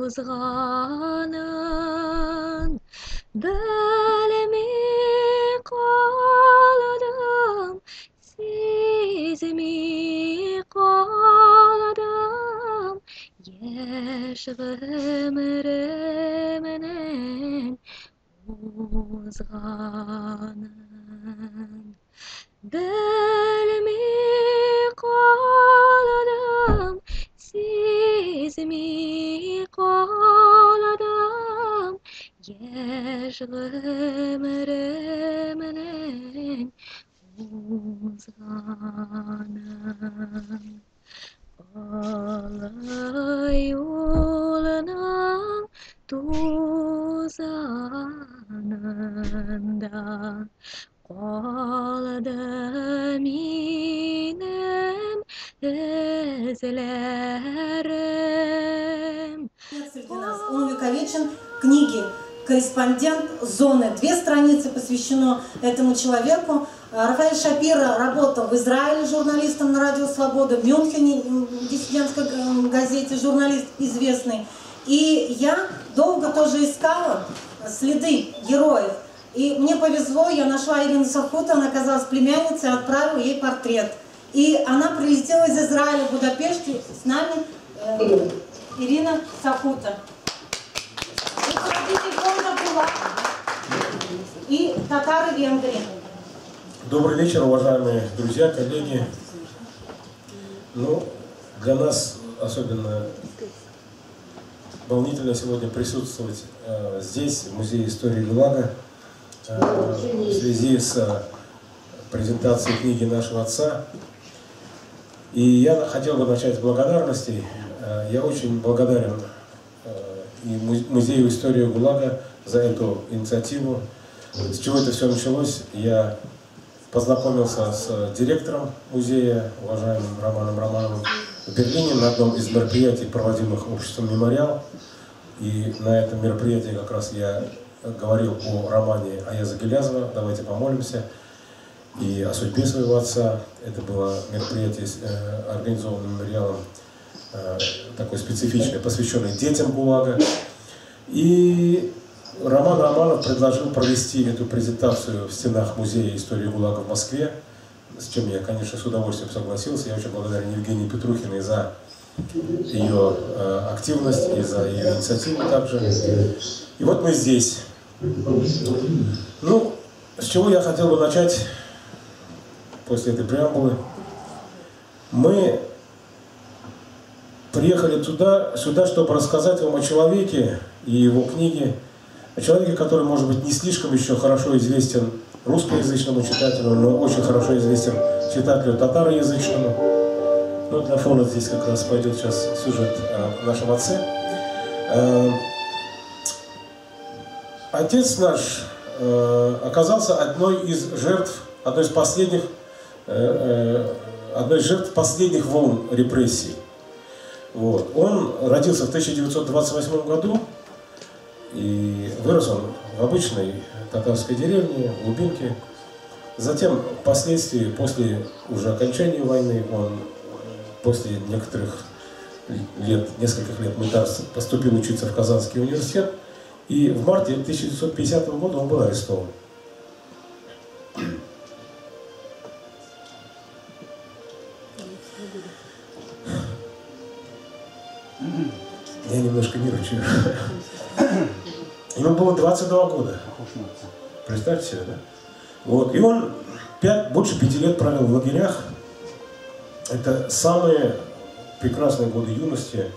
узганын білмей қалдым, сезмей қалдым, еш ғұмырымның озғанын. Білмей қалдым, сезмей қалдым, еш ғұмырымның озғанын. Алай ұлының тозаңында қалды менің ізлерім. Он увековечен в книге «Корреспондент зоны». 2 страницы посвящено этому человеку. Рафаэль Шапиро работал в Израиле журналистом на Радио Свобода, в Мюнхене, в диссидентской газете, журналист известный. И я долго тоже искала следы героев. И мне повезло, я нашла Ирину Сахуту, она оказалась племянницей, отправила ей портрет. И она прилетела из Израиля в Будапешт, с нами Ирина Сахута. Руководитель фонда ГУЛАГ и татары Венгрии. Добрый вечер, уважаемые друзья, коллеги. Ну, для нас особенно волнительно сегодня присутствовать здесь, в Музее истории ГУЛАГа, в связи с презентацией книги нашего отца. И я хотел бы начать с благодарностей. Я очень благодарен и Музею истории ГУЛАГа за эту инициативу. С чего это все началось? Я познакомился с директором музея, уважаемым Романом Романовым, в Берлине на одном из мероприятий, проводимых обществом «Мемориал». И на этом мероприятии как раз я говорил о романе Аяза Гилязова «Давайте помолимся» и о судьбе своего отца. Это было мероприятие, организованное мемориалом, такое специфичное, посвященное детям ГУЛАГа. И Роман Романов предложил провести эту презентацию в стенах Музея истории ГУЛАГа в Москве, с чем я, конечно, с удовольствием согласился. Я очень благодарен Евгении Петрухиной за ее активность и за ее инициативу также. И вот мы здесь. Ну, с чего я хотел бы начать после этой преамбулы? Мы приехали сюда, чтобы рассказать вам о человеке и его книге, о человеке, который, может быть, не слишком еще хорошо известен русскоязычному читателю, но очень хорошо известен читателю татароязычному. Ну, для фона здесь как раз пойдет сейчас сюжет о нашем отце. Отец наш оказался одной из жертв последних волн репрессий. Вот. Он родился в 1928 году, и вырос он в обычной татарской деревне, в глубинке. Затем, впоследствии, после уже окончания войны, он после нескольких лет мытарств поступил учиться в Казанский университет, и в марте 1950 года он был арестован. Я немножко нервничаю. Ему было 22 года. Представьте себе, да? Вот. И он больше 5 лет провел в лагерях. Это самые прекрасные годы юности.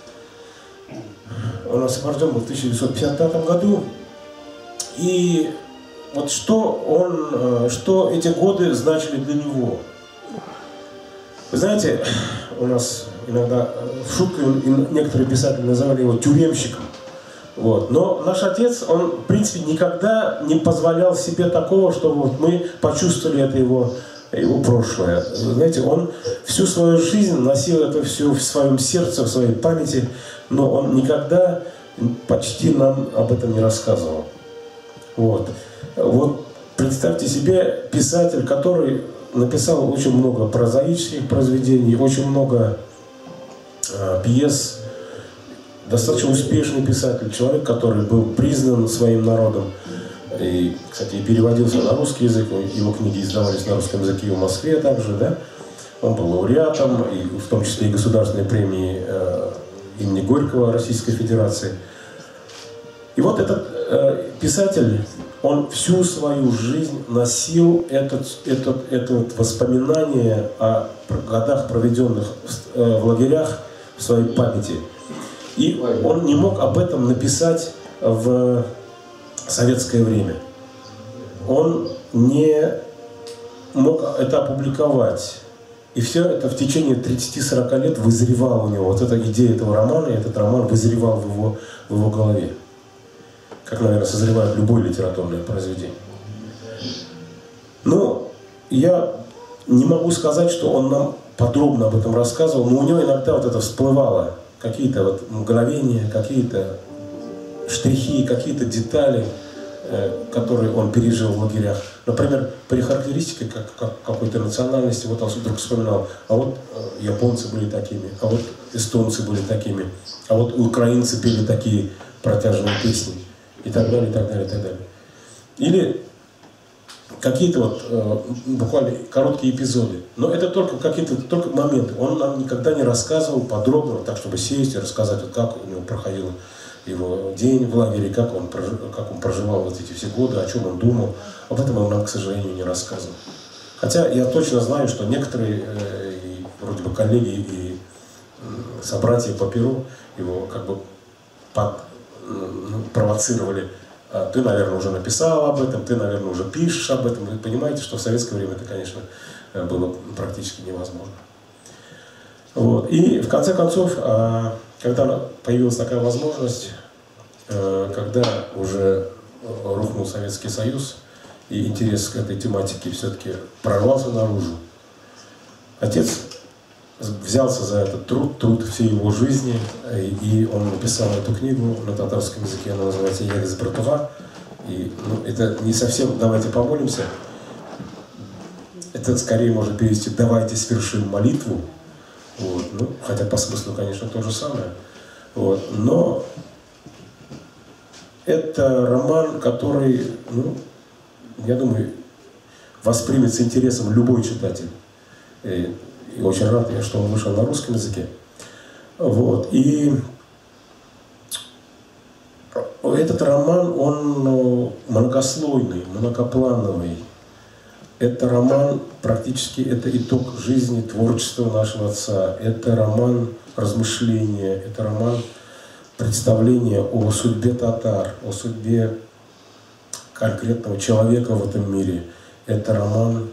Он освобожден был в 1955 году. И вот что эти годы значили для него? Вы знаете, у нас иногда в шутку некоторые писатели называли его тюремщиком. Вот. Но наш отец, он, в принципе, никогда не позволял себе такого, чтобы вот мы почувствовали это его прошлое. Знаете, он всю свою жизнь носил это все в своем сердце, в своей памяти, но он никогда почти нам об этом не рассказывал. Вот. Вот представьте себе писатель, который написал очень много прозаических произведений, очень много пьес, достаточно успешный писатель, человек, который был признан своим народом. И, кстати, и переводился на русский язык, его книги издавались на русском языке и в Москве также, да. Он был лауреатом, и в том числе и государственной премии имени Горького Российской Федерации. И вот этот писатель, он всю свою жизнь носил это воспоминание о годах, проведенных в лагерях, в своей памяти. И он не мог об этом написать в советское время. Он не мог это опубликовать. И все это в течение 30-40 лет вызревало у него. Вот эта идея этого романа, и этот роман вызревал в его голове. Как, наверное, созревает любое литературное произведение. Но я не могу сказать, что он нам подробно об этом рассказывал, но у него иногда вот это всплывало. Какие-то вот мгновения, какие-то штрихи, какие-то детали, которые он пережил в лагерях. Например, при характеристике какой-то национальности, вот он вдруг вспоминал, а вот японцы были такими, а вот эстонцы были такими, а вот украинцы пели такие протяжные песни, и так далее, и так далее, и так далее. Или какие-то вот буквально короткие эпизоды. Но это только какие-то моменты. Он нам никогда не рассказывал подробно, так чтобы сесть и рассказать, вот как у него проходил его день в лагере, как он проживал вот эти все годы, о чем он думал. Об этом он нам, к сожалению, не рассказывал. Хотя я точно знаю, что некоторые вроде бы коллеги и собратья по перу его как бы провоцировали. Ты, наверное, уже написал об этом, ты, наверное, уже пишешь об этом. Вы понимаете, что в советское время это, конечно, было практически невозможно. Вот. И в конце концов, когда появилась такая возможность, когда уже рухнул Советский Союз, и интерес к этой тематике все-таки прорвался наружу, отец взялся за этот труд всей его жизни, и он написал эту книгу на татарском языке, она называется «Егез Братуга». И это не совсем «давайте помолимся», это скорее можно перевести «давайте свершим молитву». Вот. Хотя по смыслу, конечно, то же самое. Вот. Но это роман, который, я думаю, воспримет с интересом любой читатель. И очень рад я, что он вышел на русском языке. Вот. И этот роман, он многослойный, многоплановый. Это роман, практически, это итог жизни, творчества нашего отца. Это роман размышления, это роман представления о судьбе татар, о судьбе конкретного человека в этом мире. Это роман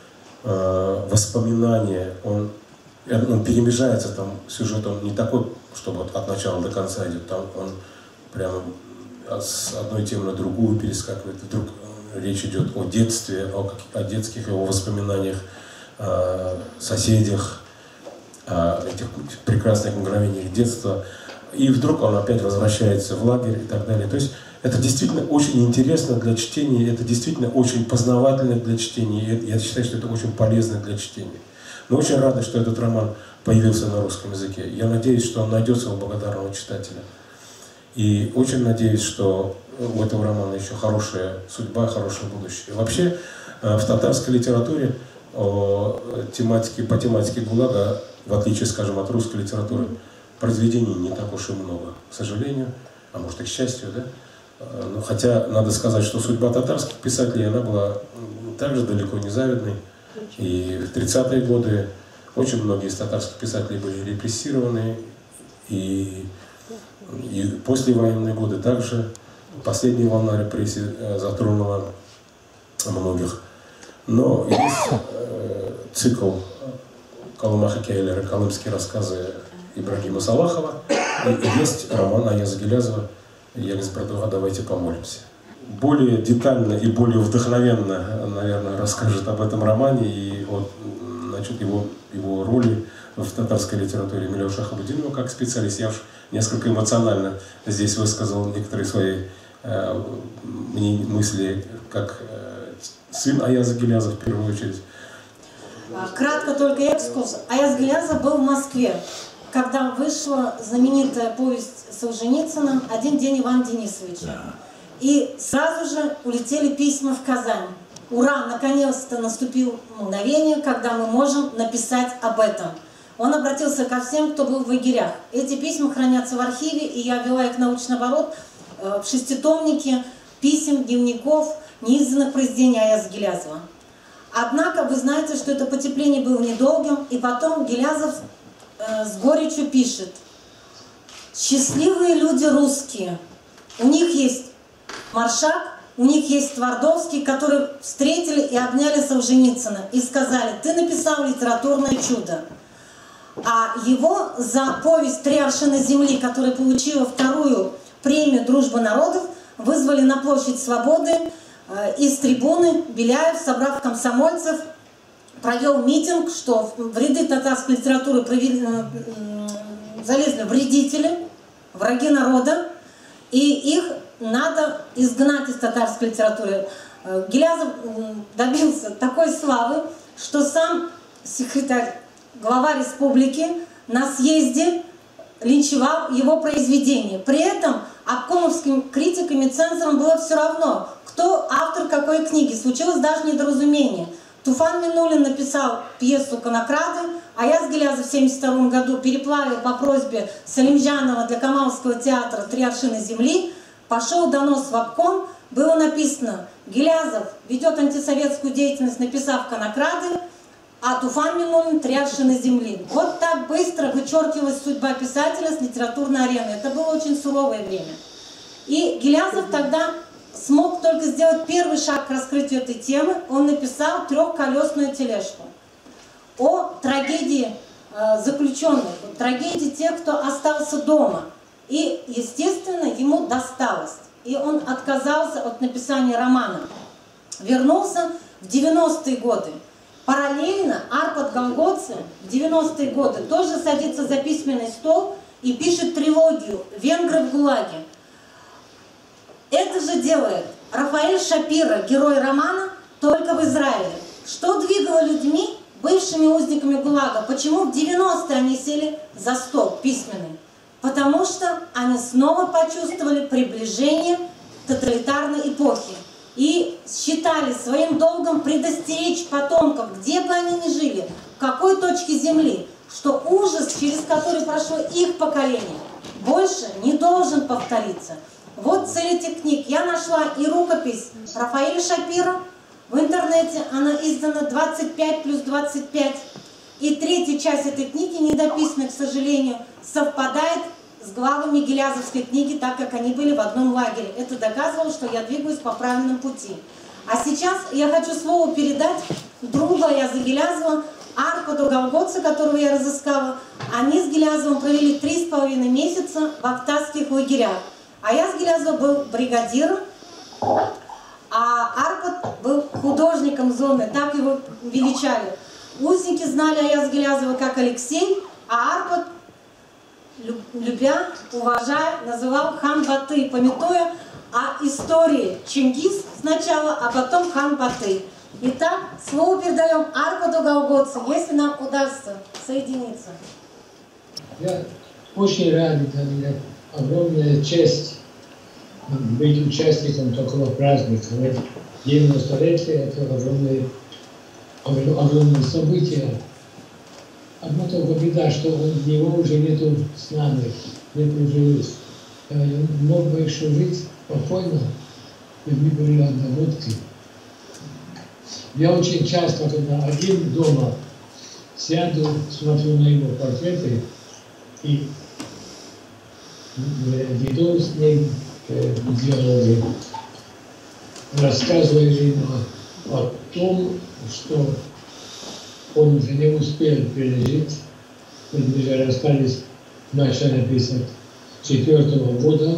воспоминания. Он перемежается, там сюжет, он не такой, чтобы от начала до конца идет. Там он прямо с одной темы на другую перескакивает. Вдруг речь идет о детстве, о детских его воспоминаниях, о соседях, о этих прекрасных мгновениях детства. И вдруг он опять возвращается в лагерь и так далее. То есть это действительно очень интересно для чтения, это действительно очень познавательно для чтения. И я считаю, что это очень полезно для чтения. Мы очень рады, что этот роман появился на русском языке. Я надеюсь, что он найдется у благодарного читателя. И очень надеюсь, что у этого романа еще хорошая судьба, хорошее будущее. Вообще, в татарской литературе по тематике ГУЛАГа, в отличие, скажем, от русской литературы, произведений не так уж и много, к сожалению, а может и к счастью, да? Но хотя надо сказать, что судьба татарских писателей, она была также далеко не завидной. И в 30-е годы очень многие из татарских писателей были репрессированы, и послевоенные годы также последняя волна репрессий затронула многих. Но есть цикл Калымаха Кейлера, колымские рассказы Ибрагима Салахова, и есть роман Аяза Гилязова «Егез Братуга, давайте помолимся». Более детально и более вдохновенно, наверное, расскажет об этом романе и насчет его роли в татарской литературе Милеуш Шахабудинова как специалист. Я уж несколько эмоционально здесь высказал некоторые свои мысли, как сын Аяза Гиляза в первую очередь. Кратко только экскурс. Аяз Гилязов был в Москве. когда вышла знаменитая повесть Солженицына «Один день Ивана Денисовича». Да. И сразу же улетели письма в Казань. Ура, наконец-то наступило мгновение, когда мы можем написать об этом. Он обратился ко всем, кто был в лагерях. Эти письма хранятся в архиве, и я ввела их в научный оборот в шеститомнике писем, дневников, неизданных произведений Аяза Гилязова. Однако вы знаете, что это потепление было недолгим, и потом Гилязов с горечью пишет: «Счастливые люди русские, у них есть Маршак, у них есть Твардовский, которые встретили и обняли Солженицына и сказали: ты написал литературное чудо». А его за повесть «Три аршина земли», которая получила вторую премию «Дружба народов», вызвали на площадь Свободы. Из трибуны Беляев, собрав комсомольцев, провел митинг, что в ряды татарской литературы залезли вредители, враги народа, и их надо изгнать из татарской литературы. Гилязов добился такой славы, что сам секретарь, глава республики на съезде линчевал его произведение. При этом обкомовским критикам и цензорам было все равно, кто автор какой книги. Случилось даже недоразумение. Туфан Минулин написал пьесу «Конокрады», а Аяз Гилязов в 1972 году переплавил по просьбе Салимжанова для Камаловского театра «Три аршина земли». Пошел донос в обком, было написано: Гилязов ведет антисоветскую деятельность, написав «Конокрады», а Туфан Минулин «Три аршина земли». Вот так быстро вычеркивалась судьба писателя с литературной арены. Это было очень суровое время. И Гилязов тогда смог только сделать первый шаг к раскрытию этой темы. Он написал «Трехколесную тележку» о трагедии заключенных, о трагедии тех, кто остался дома. И, естественно, ему досталось. И он отказался от написания романа. Вернулся в 90-е годы. Параллельно Арпад Голгоци в 90-е годы тоже садится за письменный стол и пишет трилогию «Венгры в ГУЛАГе». Это же делает Рафаэль Шапира, герой романа, только в Израиле. Что двигало людьми, бывшими узниками ГУЛАГа? Почему в 90-е они сели за стол письменный? Потому что они снова почувствовали приближение тоталитарной эпохи и считали своим долгом предостеречь потомков, где бы они ни жили, в какой точке земли, что ужас, через который прошло их поколение, больше не должен повториться. Вот цель этих книг. Я нашла и рукопись Рафаэля Шапира в интернете, она издана 25+25. И третья часть этой книги, недописанная, к сожалению, совпадает с главами Гилязовской книги, так как они были в одном лагере. Это доказывало, что я двигаюсь по правильному пути. А сейчас я хочу слово передать другу Аяза Гилязова, Арпаду Голгоци, которого я разыскала. Они с Гилязовым провели 3,5 месяца в актазских лагерях. Аяз Гилязов был бригадиром, а Арпад был художником зоны, так его величали. Узники знали Аяза Гилязова как Алексей, а Арпад, любя, уважая, называл хан Баты, памятуя о истории Чингис сначала, а потом хан Баты. Итак, слово передаем Арпаду Голгоци, если нам удастся соединиться. Я очень рад, для меня огромная честь быть участником такого праздника. 90-летие – это огромное событие. Одна только беда, что его уже нету с нами, нету живых. Мог бы еще жить спокойно, людьми были одногодки. Я очень часто, когда один дома сяду, смотрю на его портреты и веду с ним диалоги, рассказываю ему о том, что он уже не успел пережить. Мы уже расстались в начале 1954 года.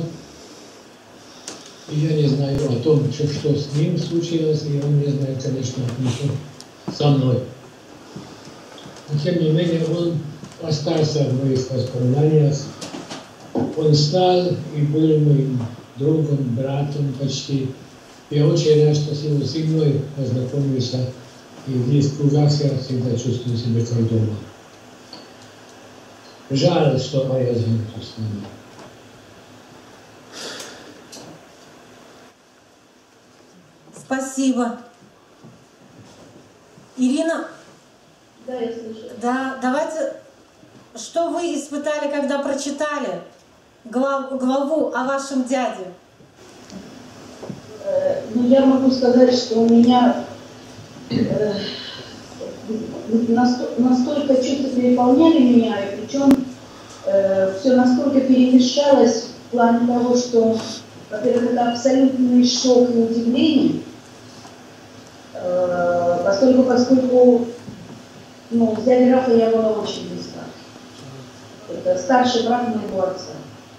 И я не знаю о том, что с ним случилось, и он не знает, конечно, что со мной. Но тем не менее, он остался в моих воспоминаниях. Он стал и был моим другом, братом почти. Я очень рад, что с его семьей познакомился. И здесь в кругах я всегда чувствую себя как дома. Жаль, что моя жена с нами. Спасибо. Ирина? Да, я слышу. Да, давайте, что вы испытали, когда прочитали главу о вашем дяде? Ну, я могу сказать, что у меня настолько чувства переполняли меня, и причем все настолько перемешалось в плане того, что, во-первых, это абсолютный шок и удивление, поскольку ну, с дядей Рафа я была очень близка. Это старший брат моего отца.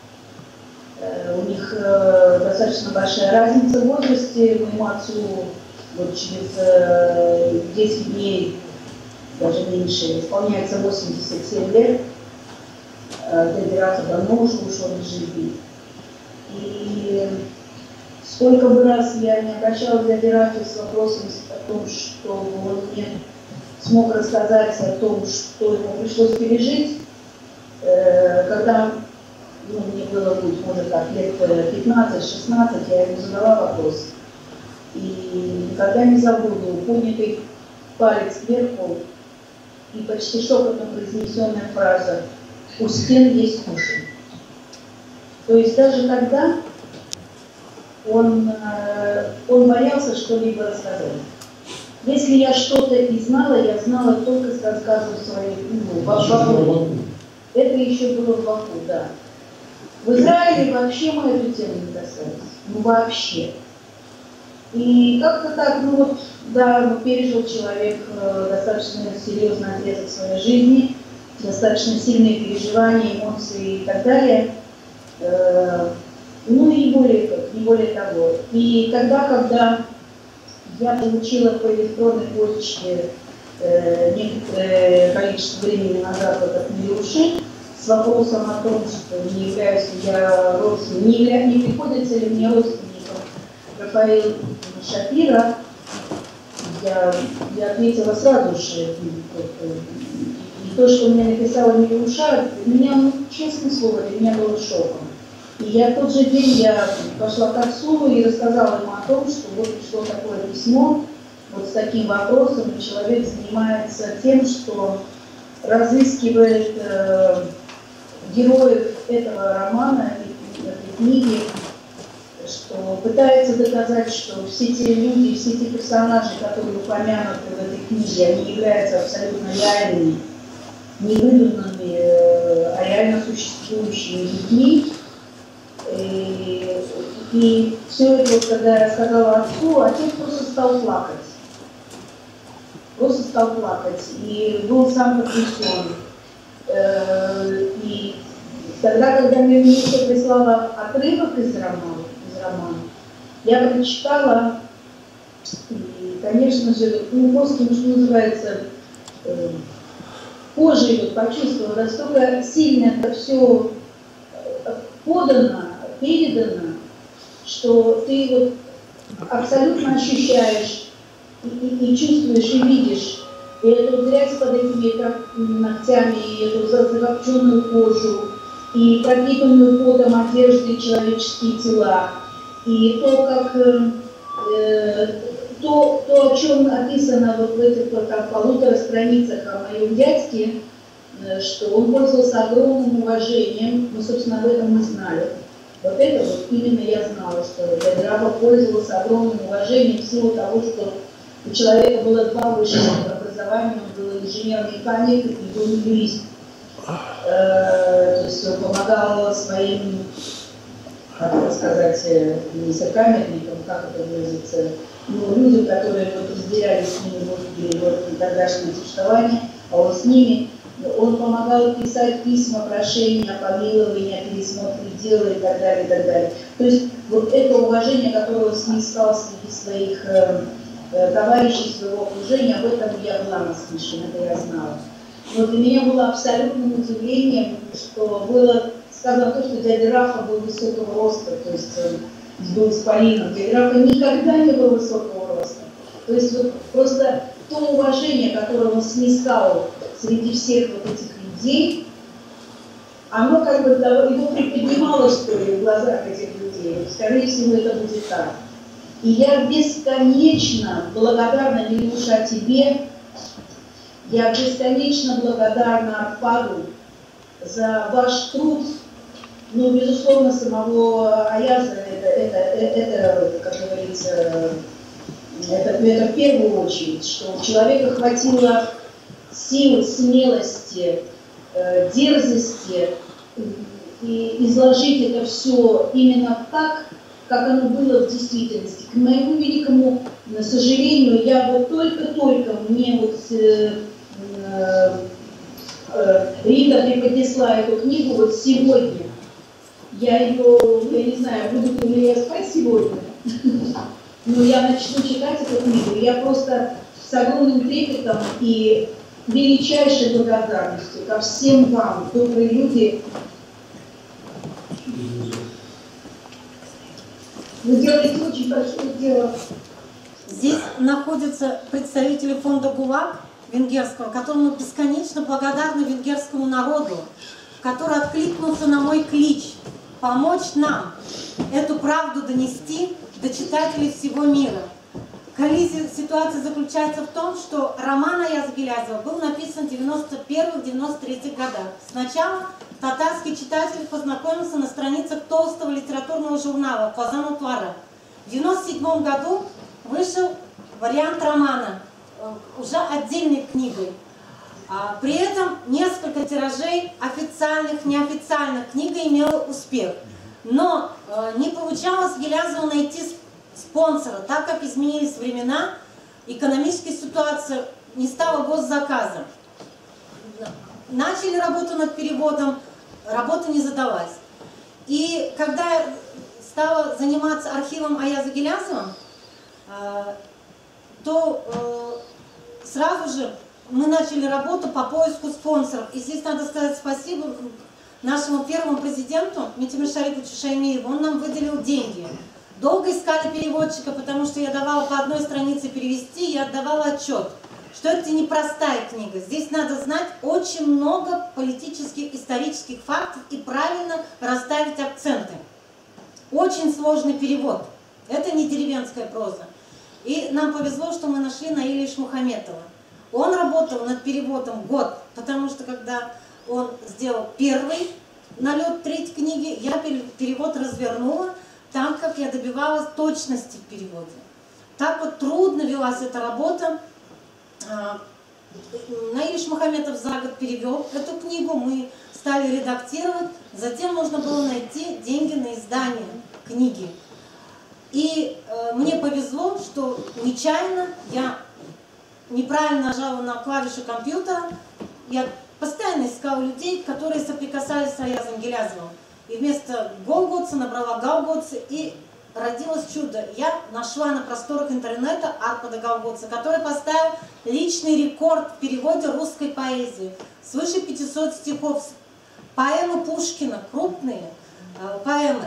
У них достаточно большая разница в возрасте. Моему отцу вот через 10 дней, даже меньше, исполняется 87 лет. Дядя Рафа давно уже ушел из жизни. И сколько бы раз я не обращалась к дяде Рафе с вопросом о том, что он мне смог рассказать о том, что ему пришлось пережить, когда мне было, может, так, лет 15-16, я ему задала вопрос. И никогда не забуду поднятый палец кверху и почти шепотом произнесенная фраза «У стен есть уши». То есть даже тогда он боялся что-либо рассказать. Если я что-то и знала, я знала только с рассказов своих, в Баку. Это еще было в Баку, да. В Израиле вообще мы эту тему не касались. Ну вообще. И как-то так, ну вот, да, пережил человек достаточно серьезный отрезок своей жизни, достаточно сильные переживания, эмоции и так далее. Ну и не более того. И тогда, когда я получила по электронной почте некоторое количество времени назад от Милюши с вопросом о том, что не являюсь ли я родственником, не приходится ли мне родственником Рафаэля Шапира, я ответила сразу же. И то, что мне написала Милюша, для меня, ну, честное слово, для меня было шоком. И я в тот же день я пошла к отцу и рассказала ему о том, что вот пришло такое письмо, вот с таким вопросом, и человек занимается тем, что разыскивает героев этого романа, этой книги, что пытается доказать, что все те люди, все те персонажи, которые упомянуты в этой книге, они являются абсолютно реальными, не выдуманными, а реально существующими людьми. И все это, вот, когда я рассказала отцу, отец просто стал плакать. Просто стал плакать. И был сам потрясен. И тогда, когда мне Миша прислала отрывок из романа, я прочитала, и, конечно же, ну, просто, что называется, кожей вот почувствовала, настолько сильно это все подано, передано, что ты вот абсолютно ощущаешь и чувствуешь, и видишь, и эту грязь под этими ногтями, и эту закопченную кожу, и пропитанную потом одежды человеческие тела, и то, как то, о чем написано вот в этих там, 1,5 страницах о моем дядьке, что он пользовался огромным уважением, мы, собственно, об этом мы знали. Вот это вот именно я знала, что дядя Рафа пользовался огромным уважением в силу того, что у человека было 2 высших образования, он был инженер-механик и был юрист. То есть он помогал своим, как это сказать, не сокамерникам, как это выразится, ну, людям, которые вот разделяли с ними вот тогдашнее существование, а он с ними. Он помогал писать письма, прошения о помиловании, о пересмотре дела и так далее, и так далее. То есть вот это уважение, которое он снискал среди своих товарищей, своего окружения, об этом я была наслышана, это я знала. Но для меня было абсолютным удивлением, что было сказано то, что дядя Рафа был высокого роста, то есть был исполином. Дядя Рафа никогда не был высокого роста. То есть вот просто то уважение, которое он снискал среди всех вот этих людей, оно как бы его приподнимало, что ли, в глазах этих людей. Вот, скорее всего, это будет так. И я бесконечно благодарна, Милюша, тебе. Я бесконечно благодарна Арпаду за ваш труд. Ну, безусловно, самого Аяза, это как говорится, это в первую очередь, что у человека хватило сил, смелости, дерзости и изложить это все именно так, как оно было в действительности. К моему великому сожалению, я вот только-только мне вот Рита преподнесла эту книгу вот сегодня. Я ее, я не знаю, буду ли я спать сегодня, но я начну читать эту книгу. Я просто с огромным трепетом и величайшей благодарностью ко всем вам, добрые люди. Вы делаете очень большое дело. Здесь находятся представители фонда ГУЛАГ венгерского, которому бесконечно благодарны венгерскому народу, который откликнулся на мой клич помочь нам эту правду донести до читателей всего мира. Ситуация заключается в том, что роман Аяза Гилязова был написан в 91-93 годах. Сначала татарский читатель познакомился на страницах толстого литературного журнала «Казан Утвара». В 1997 году вышел вариант романа, уже отдельной книгой. При этом несколько тиражей официальных, неофициальных, книга имела успех. Но не получалось Гилязову найти спонсора, так как изменились времена, экономическая ситуация, не стала госзаказом. Начали работу над переводом, работа не задалась. И когда я стала заниматься архивом Аяза Гилязова, то сразу же мы начали работу по поиску спонсоров. И здесь надо сказать спасибо нашему первому президенту Митимиру Шариповичу Шаймиеву. Он нам выделил деньги. Долго искали переводчика, потому что я давала по одной странице перевести, я отдавала отчет, что это непростая книга. Здесь надо знать очень много политических, исторических фактов и правильно расставить акценты. Очень сложный перевод. Это не деревенская проза. И нам повезло, что мы нашли Наиля Ишмухаметова. Он работал над переводом год, потому что когда он сделал первый налет третьей книги, я перевод развернула, так как я добивалась точности в переводе. Так вот трудно велась эта работа. Наиль Ишмухаметов за год перевел эту книгу, мы стали редактировать, затем нужно было найти деньги на издание книги. И мне повезло, что нечаянно я неправильно нажала на клавишу компьютера. Я постоянно искала людей, которые соприкасались с Аязом Гилязовым. И вместо Голготца набрала Галготца, и родилось чудо. Я нашла на просторах интернета Арпада Галготца, который поставил личный рекорд в переводе русской поэзии. Свыше 500 стихов. Поэмы Пушкина, крупные поэмы.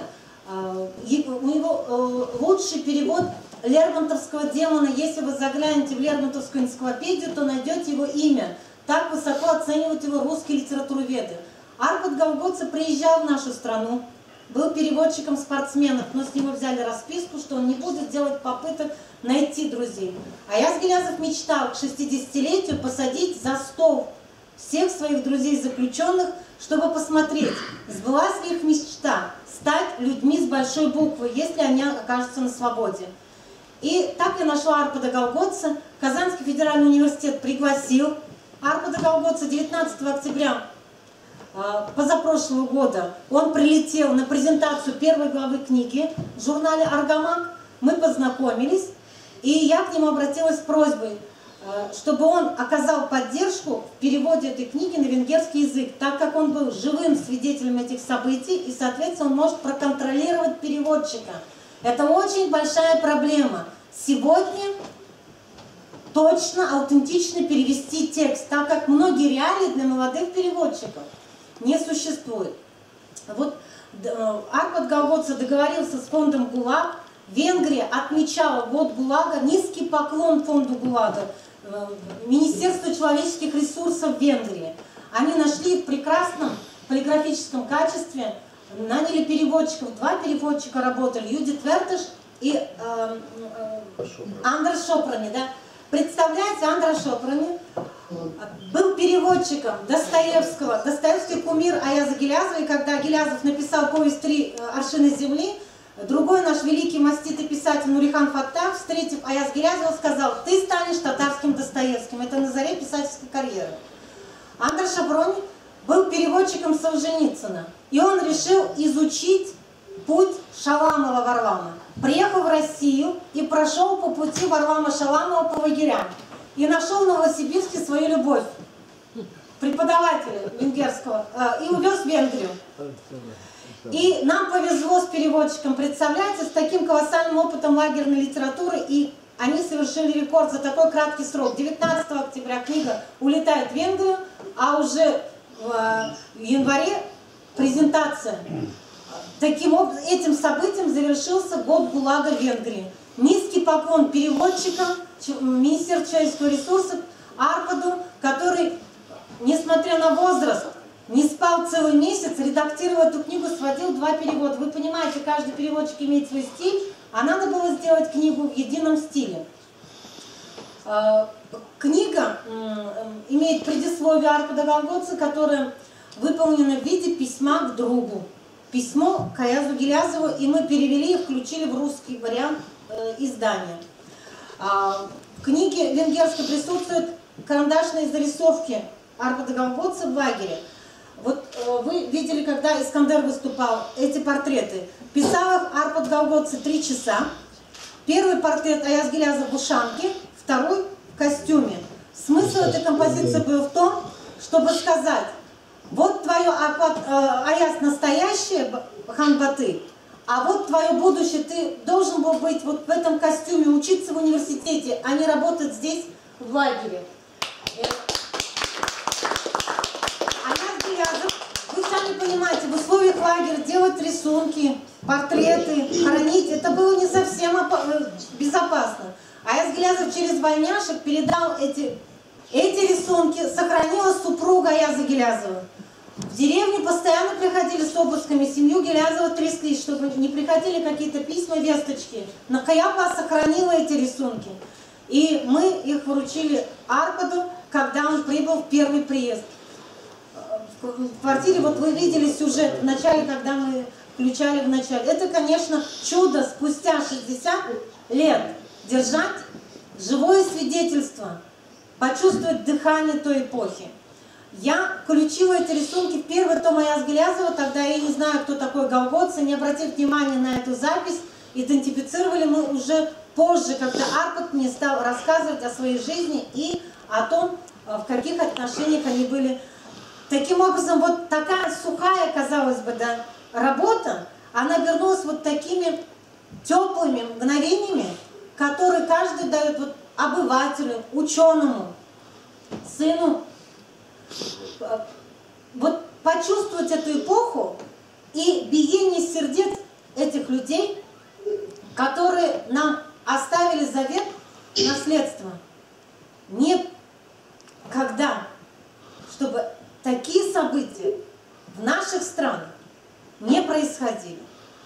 У него лучший перевод Лермонтовского демона. Если вы заглянете в Лермонтовскую энциклопедию, то найдете его имя. Так высоко оценивают его русские литературоведы. Арпад Галготца приезжал в нашу страну, был переводчиком спортсменов, но с него взяли расписку, что он не будет делать попыток найти друзей. Аяз Гилязов мечтал к 60-летию посадить за стол всех своих друзей-заключенных, чтобы посмотреть, сбылась ли их мечта стать людьми с большой буквы, если они окажутся на свободе. И так я нашла Арпада Галготца. Казанский федеральный университет пригласил Арпада Галготца 19 октября позапрошлого года. Он прилетел на презентацию первой главы книги в журнале «Аргамак». Мы познакомились, и я к нему обратилась с просьбой, чтобы он оказал поддержку в переводе этой книги на венгерский язык, так как он был живым свидетелем этих событий, и, соответственно, он может проконтролировать переводчика. Это очень большая проблема. Сегодня точно, аутентично перевести текст, так как многие реалии для молодых переводчиков не существует. Вот Арпад Галготца договорился с фондом ГУЛАГ. Венгрия отмечала год ГУЛАГа. Низкий поклон фонду ГУЛАГа, Министерству человеческих ресурсов Венгрии. Они нашли в прекрасном полиграфическом качестве наняли переводчиков. 2 переводчика работали, Юдит Вертыш и Андрес Шопрани. Да? Представляете, Андрес Шопрани был переводчиком Достоевского. Достоевский кумир Аяза Гилязова, и когда Гилязов написал повесть «Три аршина земли», другой наш великий маститый писатель Нурихан Фаттах, встретив Аяз Гилязова, сказал: «Ты станешь татарским Достоевским». Это на заре писательской карьеры. Андрес Шопрани был переводчиком Солженицына, и он решил изучить путь Шаламова Варлама. Приехал в Россию и прошел по пути Варлама Шаламова по лагерям. И нашел в Новосибирске свою любовь, преподавателя венгерского, и увез в Венгрию. И нам повезло с переводчиком, представляете, с таким колоссальным опытом лагерной литературы, и они совершили рекорд за такой краткий срок. 19 октября книга улетает в Венгрию, а уже в январе презентация. Таким образом, этим событием завершился год ГУЛАГа в Венгрии. Низкий поклон переводчикам, министерству человеческого ресурса Арпаду, который, несмотря на возраст, не спал целый месяц, редактировал эту книгу, сводил 2 перевода. Вы понимаете, каждый переводчик имеет свой стиль, а надо было сделать книгу в едином стиле. Книга имеет предисловие Арпада Голгоцы, которое выполнено в виде письма к другу. Письмо к Аязу Гилязову, и мы перевели и включили в русский вариант издания. В книге венгерской присутствуют карандашные зарисовки Арпада Голгоцы в лагере. Вот вы видели, когда Искандер выступал, эти портреты. Писал их Арпад Голгоцы 3 часа. Первый портрет Аяз Гилязов в ушанке, второй в костюме. Смысл этой композиции был в том, чтобы сказать: вот твое Аяз настоящее, Ханбаты, а вот твое будущее, ты должен был быть вот в этом костюме, учиться в университете, а не работать здесь, в лагере. Аяз Гилязов, вы сами понимаете, в условиях лагеря делать рисунки, портреты, хранить, это было не совсем безопасно. Аяз Гилязов через вольняшек передал эти рисунки, сохранила супруга Аяза Гилязова. В деревне постоянно приходили с обысками, семью Гилязова тряслись, чтобы не приходили какие-то письма, весточки. Но Каяпа сохранила эти рисунки. И мы их вручили Арпаду, когда он прибыл в первый приезд. В квартире, вот вы видели сюжет в начале, когда мы включали в начале. Это, конечно, чудо спустя 60 лет держать живое свидетельство, почувствовать дыхание той эпохи. Я включила эти рисунки в первый том Аяз Гилязова, тогда я не знаю, кто такой Голгоца, не обратив внимания на эту запись, идентифицировали мы уже позже, когда Арпад мне стал рассказывать о своей жизни и о том, в каких отношениях они были. Таким образом, вот такая сухая, казалось бы, да, работа, она вернулась вот такими теплыми мгновениями, которые каждый дает вот обывателю, ученому, сыну. Вот почувствовать эту эпоху и биение сердец этих людей, которые нам оставили завет, наследство. Никогда, чтобы такие события в наших странах не происходили.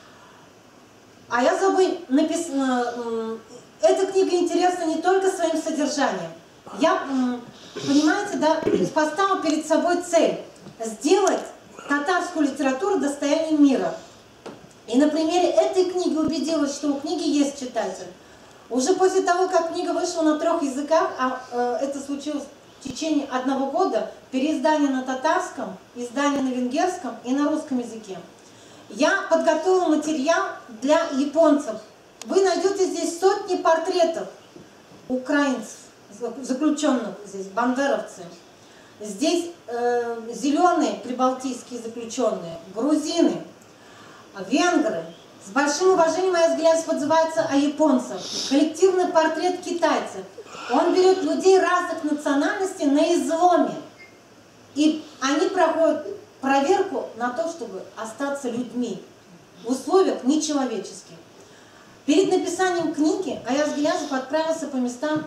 А я забыл, написано, эта книга интересна не только своим содержанием. Я, понимаете, да, поставила перед собой цель сделать татарскую литературу достоянием мира. И на примере этой книги убедилась, что у книги есть читатель. Уже после того, как книга вышла на 3 языках, а это случилось в течение 1 года, переиздание на татарском, издание на венгерском и на русском языке, я подготовила материал для японцев. Вы найдете здесь сотни портретов украинцев, заключенных здесь, бандеровцы. Здесь зеленые прибалтийские заключенные, грузины, венгры. С большим уважением Аяз Гилязов отзывается о японцах. Коллективный портрет китайцев. Он берет людей разных национальностей на изломе. И они проходят проверку на то, чтобы остаться людьми в условиях нечеловеческих. Перед написанием книги Аяз Гилязов отправился по местам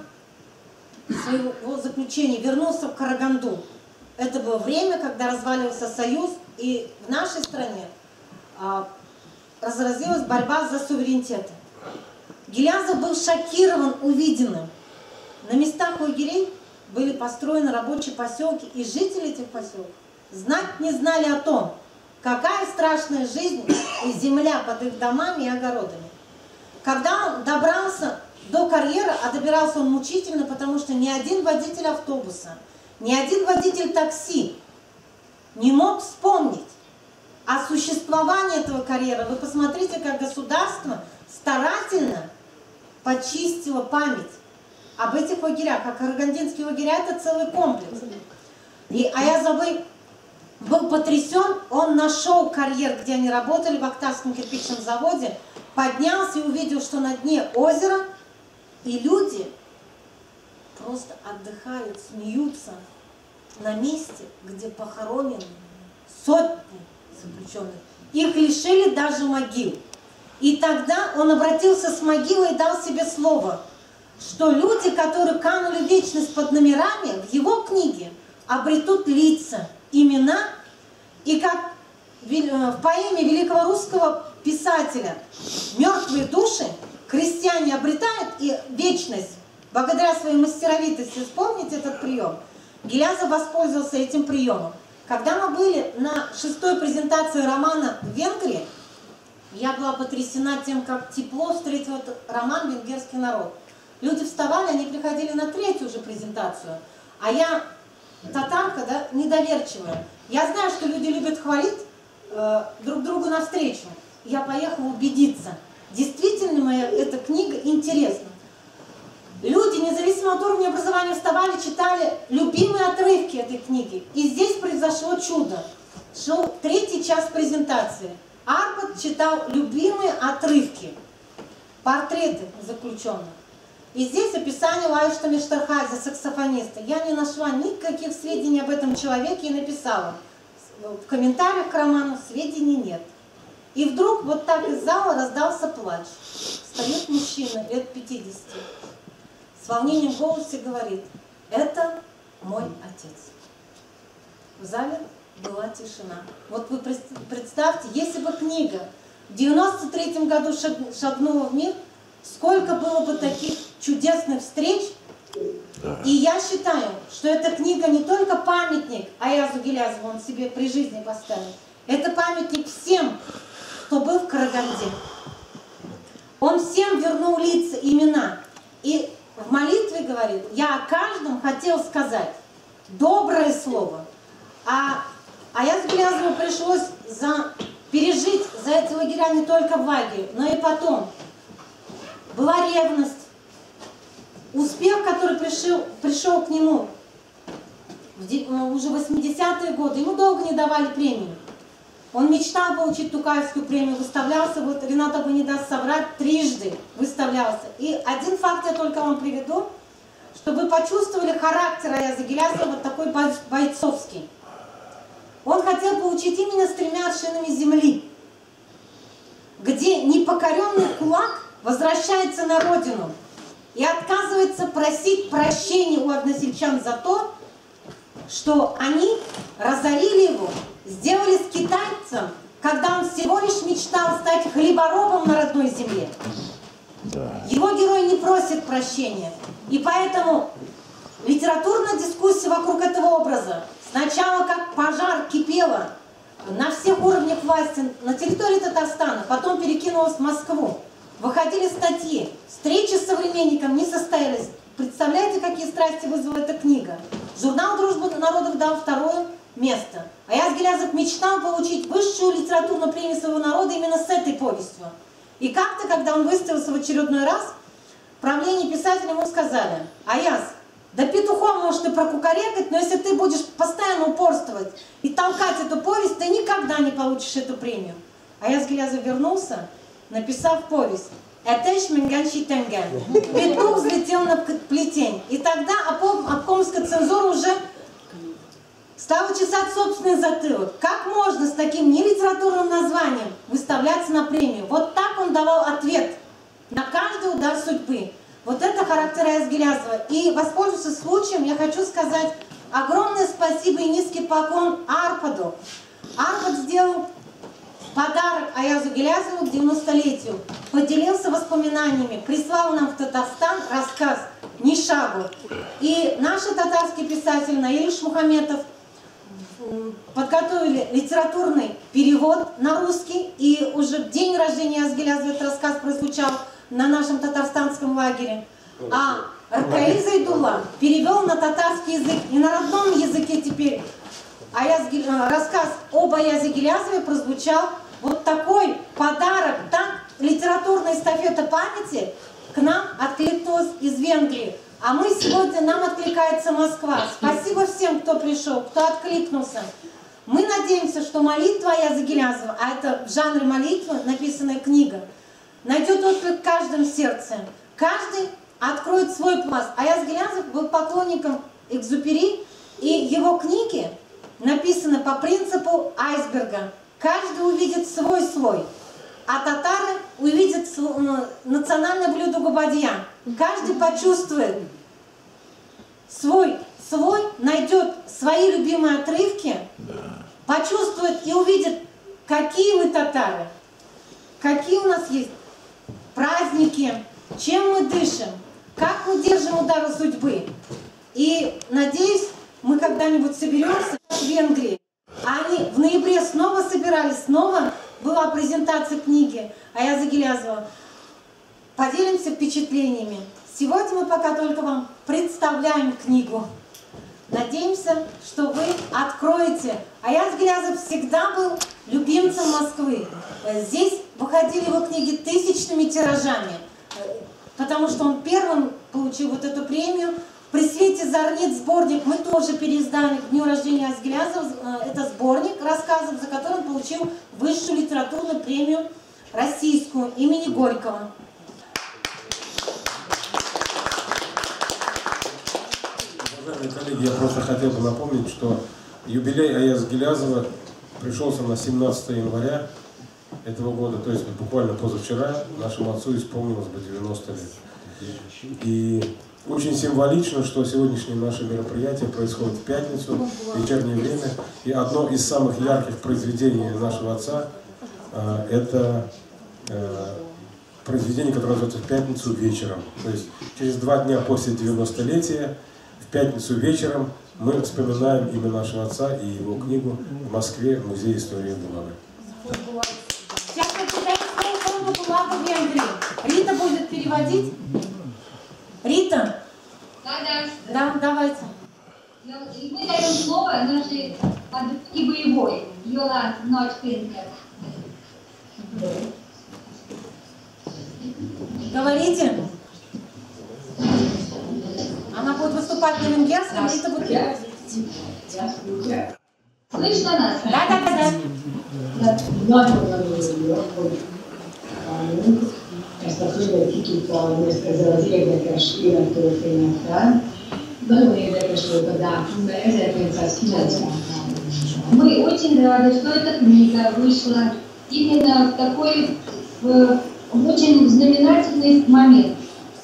своего заключения, вернулся в Караганду. Это было время, когда разваливался Союз, И в нашей стране разразилась борьба за суверенитет. Гилязов был шокирован увиденным. На местах лагерей были построены рабочие поселки, и жители этих поселков знать не знали о том, какая страшная жизнь и земля под их домами и огородами. Когда он добрался до карьера, а добирался он мучительно, потому что ни один водитель автобуса, ни один водитель такси не мог вспомнить о существовании этого карьера. Вы посмотрите, как государство старательно почистило память об этих лагерях. А карагандинские лагеря – это целый комплекс. И Аязовый был потрясен, он нашел карьер, где они работали, в Актарском кирпичном заводе, поднялся и увидел, что на дне озера, и люди просто отдыхают, смеются на месте, где похоронены сотни заключенных. Их лишили даже могил. И тогда он обратился с могилой и дал себе слово, что люди, которые канули в вечность под номерами, в его книге обретут лица, имена, и как в поэме великого русского писателя «Мертвые души» крестьяне обретают и вечность благодаря своей мастеровитости. Вспомните этот прием. Гилязов воспользовался этим приемом. Когда мы были на 6-й презентации романа в Венгрии, я была потрясена тем, как тепло встретил этот роман «Венгерский народ». Люди вставали, они приходили на 3-ю уже презентацию, а я, татарка, да, недоверчивая. Я знаю, что люди любят хвалить друг другу навстречу. Я поехала убедиться, действительно моя эта книга интересна. Люди, независимо от уровня образования, вставали, читали любимые отрывки этой книги. И здесь произошло чудо. Шел 3-й час презентации. Арпад читал любимые отрывки, портреты заключенных. И здесь описание Лайшта Миштархази, саксофониста. Я не нашла никаких сведений об этом человеке и написала. В комментариях к роману сведений нет. И вдруг вот так из зала раздался плач. Встает мужчина лет 50. С волнением в голосе говорит: «Это мой отец». В зале была тишина. Вот вы представьте, если бы книга в 93-м году шагнула в мир, сколько было бы таких чудесных встреч. И я считаю, что эта книга не только памятник Аязу Гилязову, он себе при жизни поставил, это памятник всем, кто был в Караганде. Он всем вернул лица, имена. И в молитве говорит: я о каждом хотел сказать доброе слово. А Аязу Гилязову пришлось пережить за эти лагеря не только в лагере, но и потом. Была ревность. Успех, который пришел к нему уже в 80-е годы, ему долго не давали премию. Он мечтал получить Тукаевскую премию, выставлялся, вот Рената бы не даст соврать, 3 выставлялся. И один факт я только вам приведу, чтобы вы почувствовали характер Аяза Гилязова, вот такой бойцовский. Он хотел получить именно с 3 аршинами земли, где непокоренный кулак возвращается на родину и отказывается просить прощения у односельчан за то, что они разорили его, сделали с китайцем, когда он всего лишь мечтал стать хлеборобом на родной земле. Его герой не просит прощения. И поэтому литературная дискуссия вокруг этого образа сначала как пожар кипела на всех уровнях власти на территории Татарстана, потом перекинулась в Москву. Выходили статьи, встречи с современником не состоялись. Представляете, какие страсти вызвала эта книга? Журнал «Дружба народов» дал 2-е место. Аяз Гилязов мечтал получить высшую литературную премию своего народа именно с этой повестью. И как-то, когда он выставился в очередной раз, в правлении писателя ему сказали: «Аяз, да петухом, может, и прокукарекать, но если ты будешь постоянно упорствовать и толкать эту повесть, ты никогда не получишь эту премию». Аяз Гилязов вернулся, написав повесть «Этеш Менганчи Тенген». Петух взлетел на плетень. И тогда обкомская цензура уже стала чесать собственный затылок. Как можно с таким нелитературным названием выставляться на премию? Вот так он давал ответ на каждый удар судьбы. Вот это характер Аяза Гилязова. И, воспользовавшись случаем, я хочу сказать огромное спасибо и низкий поклон Арпаду. Арбат сделал подарок Аязу Гилязову к 90-летию. Поделился воспоминаниями, прислал нам в Татарстан рассказ «Ни шагу». И наши татарские писатели Наиль Шмухаметов подготовили литературный перевод на русский. И уже в день рождения Аяза Гилязова этот рассказ прозвучал на нашем татарстанском лагере. А Ркаи Зайдулла перевел на татарский язык. И на родном языке теперь рассказ об Аязе Гилязове прозвучал. Вот такой подарок, так, литературная эстафета памяти к нам откликнулась из Венгрии. А мы сегодня, нам откликается Москва. Спасибо всем, кто пришел, кто откликнулся. Мы надеемся, что молитва Аяза Гилязова, а это в жанре молитвы написанная книга, найдет отклик в каждом сердце. Каждый откроет свой пласт. Аяз Гилязов был поклонником Экзюпери, и его книги написаны по принципу айсберга. Каждый увидит свой-свой, а татары увидят национальное блюдо губадья. Каждый почувствует свой, найдет свои любимые отрывки, почувствует и увидит, какие мы татары, какие у нас есть праздники, чем мы дышим, как мы держим удары судьбы. И, надеюсь, мы когда-нибудь соберемся в Венгрии. А они в ноябре снова собирались, снова была презентация книги Аяза Гилязова. Поделимся впечатлениями. Сегодня мы пока только вам представляем книгу. Надеемся, что вы откроете. Аяз Гилязов всегда был любимцем Москвы. Здесь выходили его книги тысячными тиражами, потому что он первым получил вот эту премию. При свете Зарнит сборник мы тоже переиздали к дню рождения Аяза Гилязова. Это сборник рассказов, за который он получил высшую литературную премию российскую имени Горького. Уважаемые коллеги, я просто хотел бы напомнить, что юбилей Аяза Гилязова пришелся на 17 января этого года, то есть буквально позавчера нашему отцу исполнилось бы 90 лет. И очень символично, что сегодняшнее наше мероприятие происходит в пятницу, в вечернее время. И одно из самых ярких произведений нашего отца – это произведение, которое называется «В пятницу вечером». То есть через 2 дня после 90-летия, в пятницу вечером, мы вспоминаем имя нашего отца и его книгу в Москве, в Музее истории ГУЛАГа. Сейчас мы читаем слово ГУЛАГа в Венгрии. Рита будет переводить. Рита? Да, давайте. Мы даем слово нашей подруге боевой, Йола Ночпинкер. Говорите. Она будет выступать на венгерском, Рита будет переводить. Слышно нас? Да. Ezt a könyvet ki tudtam ezzel az érdekes élettörténettel. Nagyon érdekes volt a dátum, mert 1993. Мы очень рады, что эта книга вышла именно в такой очень знаменательный момент.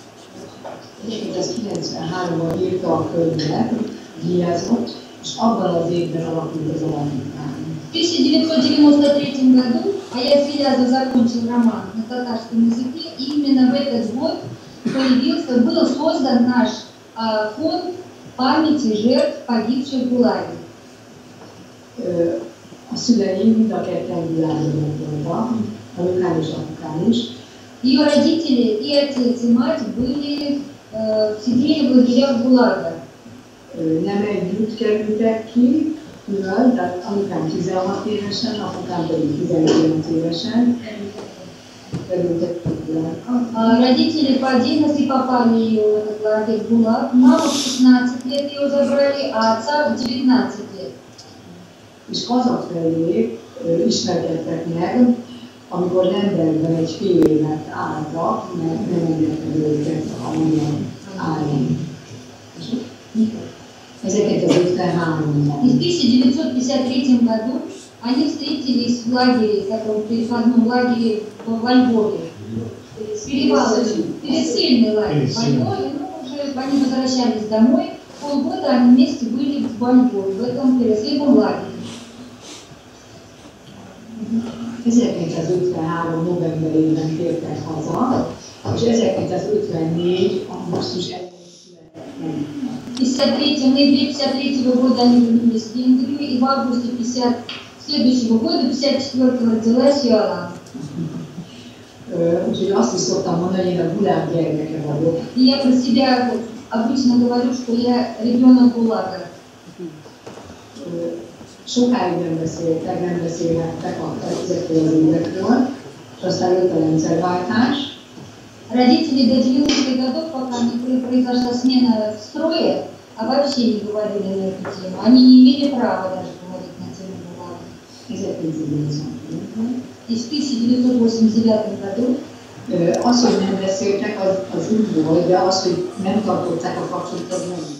1993-ban írta a könyvet, Gilязov, és abban az évben alakult az alapítvány. В 1993 году Аяз Гилязов закончил роман на татарском языке, и именно в этот год был создан наш фонд памяти жертв, погибших в ГУЛАГе. A szüleim mind a ketten Gilязovok voltak, anyukám és apukám is. Ее родители, и отец, и мать были сидели в лагерях ГУЛАГа. Nem együtt kerültek ki, mivel, tehát anyukám 16 évesen, apukám pedig 19 évesen kerültek ki ГУЛАГа. Родители по отдельности попали ее в этот лагерь ГУЛАГ. Маму в 16 лет ее забрали, а отца в 19 лет. És hazafelé ismerkedtek meg, amikor Lembergben egy fél évet álltak, mert nem engedtek őket a magyar állni. 1953-ban. И в 1953 году они встретились в лагере, таком переходном лагере во Львове. Пересыльный лагерь во Львове, но уже они возвращались домой. Полгода они вместе были во Львове, в этом пересыльном лагере. 1953. novemberében tértek haza, és 1954. augusztus 1-én született meg. 53 ноября 53 года они вернулись в Венгрию, и в августе следующего года, 54-го, родилась Иоланда. Úgyhogy azt is szoktam mondani, hogy én a gulág gyermeke vagyok. И я про себя обычно говорю, что я ребенок ГУЛАГа. Sokáig nem beszélhettek ezekről az évekről, és aztán jött a rendszerváltás. Родители до 90-х годов, пока не произошла смена строя, а вообще не говорили на эту тему. Они не имели права даже говорить на тему ГУЛАГа. И в 1989 году az, hogy nem beszéltek, az úgy volt, de az, hogy nem tartották a kapcsolatot, az nem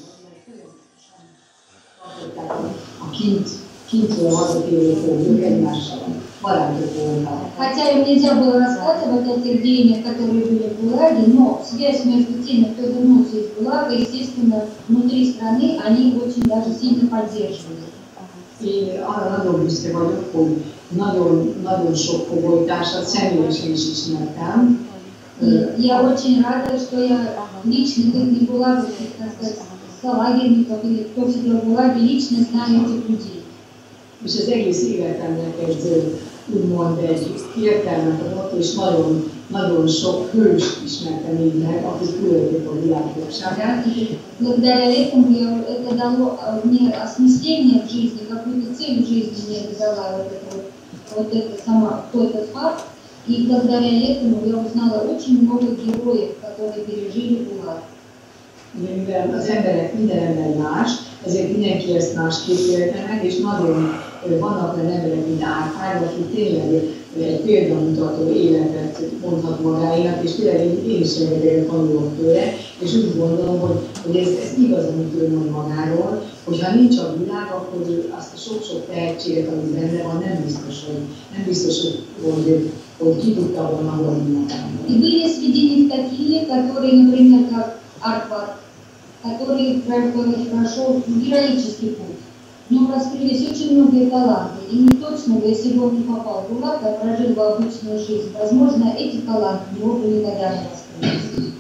tartották a kintről hazatérő fóliók egymással, barátok voltak. Хотя им нельзя было рассказывать о тех деяниях, которые были в ГУЛАГе, но связь между теми, кто вернулся из ГУЛАГа, естественно, внутри страны, они очень даже сильно поддерживали. Én arra nagyon büszke vagyok, hogy nagyon sok fogolytársat személyesen is ismertem. Я очень rada, что я лично, как не была, так сказать, солагерников или кто сидел в ГУЛАГе, лично знаю этих людей. És az egész életemnek egy úgymond egy értelmet adott, és nagyon sok hőst ismertem így meg, akik küldték a világkorságát. Благодаря этому это дало мне осмысление в жизни, какую-то цель в жизни мне дала вот это сама, этот факт. И благодаря этому я узнала очень много героев, которые пережили ГУЛАГ. Mivel az emberek minden ember más, ezért mindenki ezt másképp élte meg, és nagyon vannak olyan emberek, mint Árpád, aki tényleg egy példamutató életet mondhat magáénak, és tényleg én is rengeteget tanulok tőle, és úgy gondolom, hogy ez igaz, amit ő mond magáról, hogy ha nincs a világ, akkor azt a sok-sok tehetséget, ami benne van, nem biztos, hogy ki tudta volna hozni magának. И были среди них такие, которые, например, как Арпад, который прошел героический путь. В нем раскрылись очень многие таланты, и не точно, если бы он не попал в ГУЛАГ, а прожил бы обычную жизнь, возможно, эти таланты у него бы никогда не раскрылись.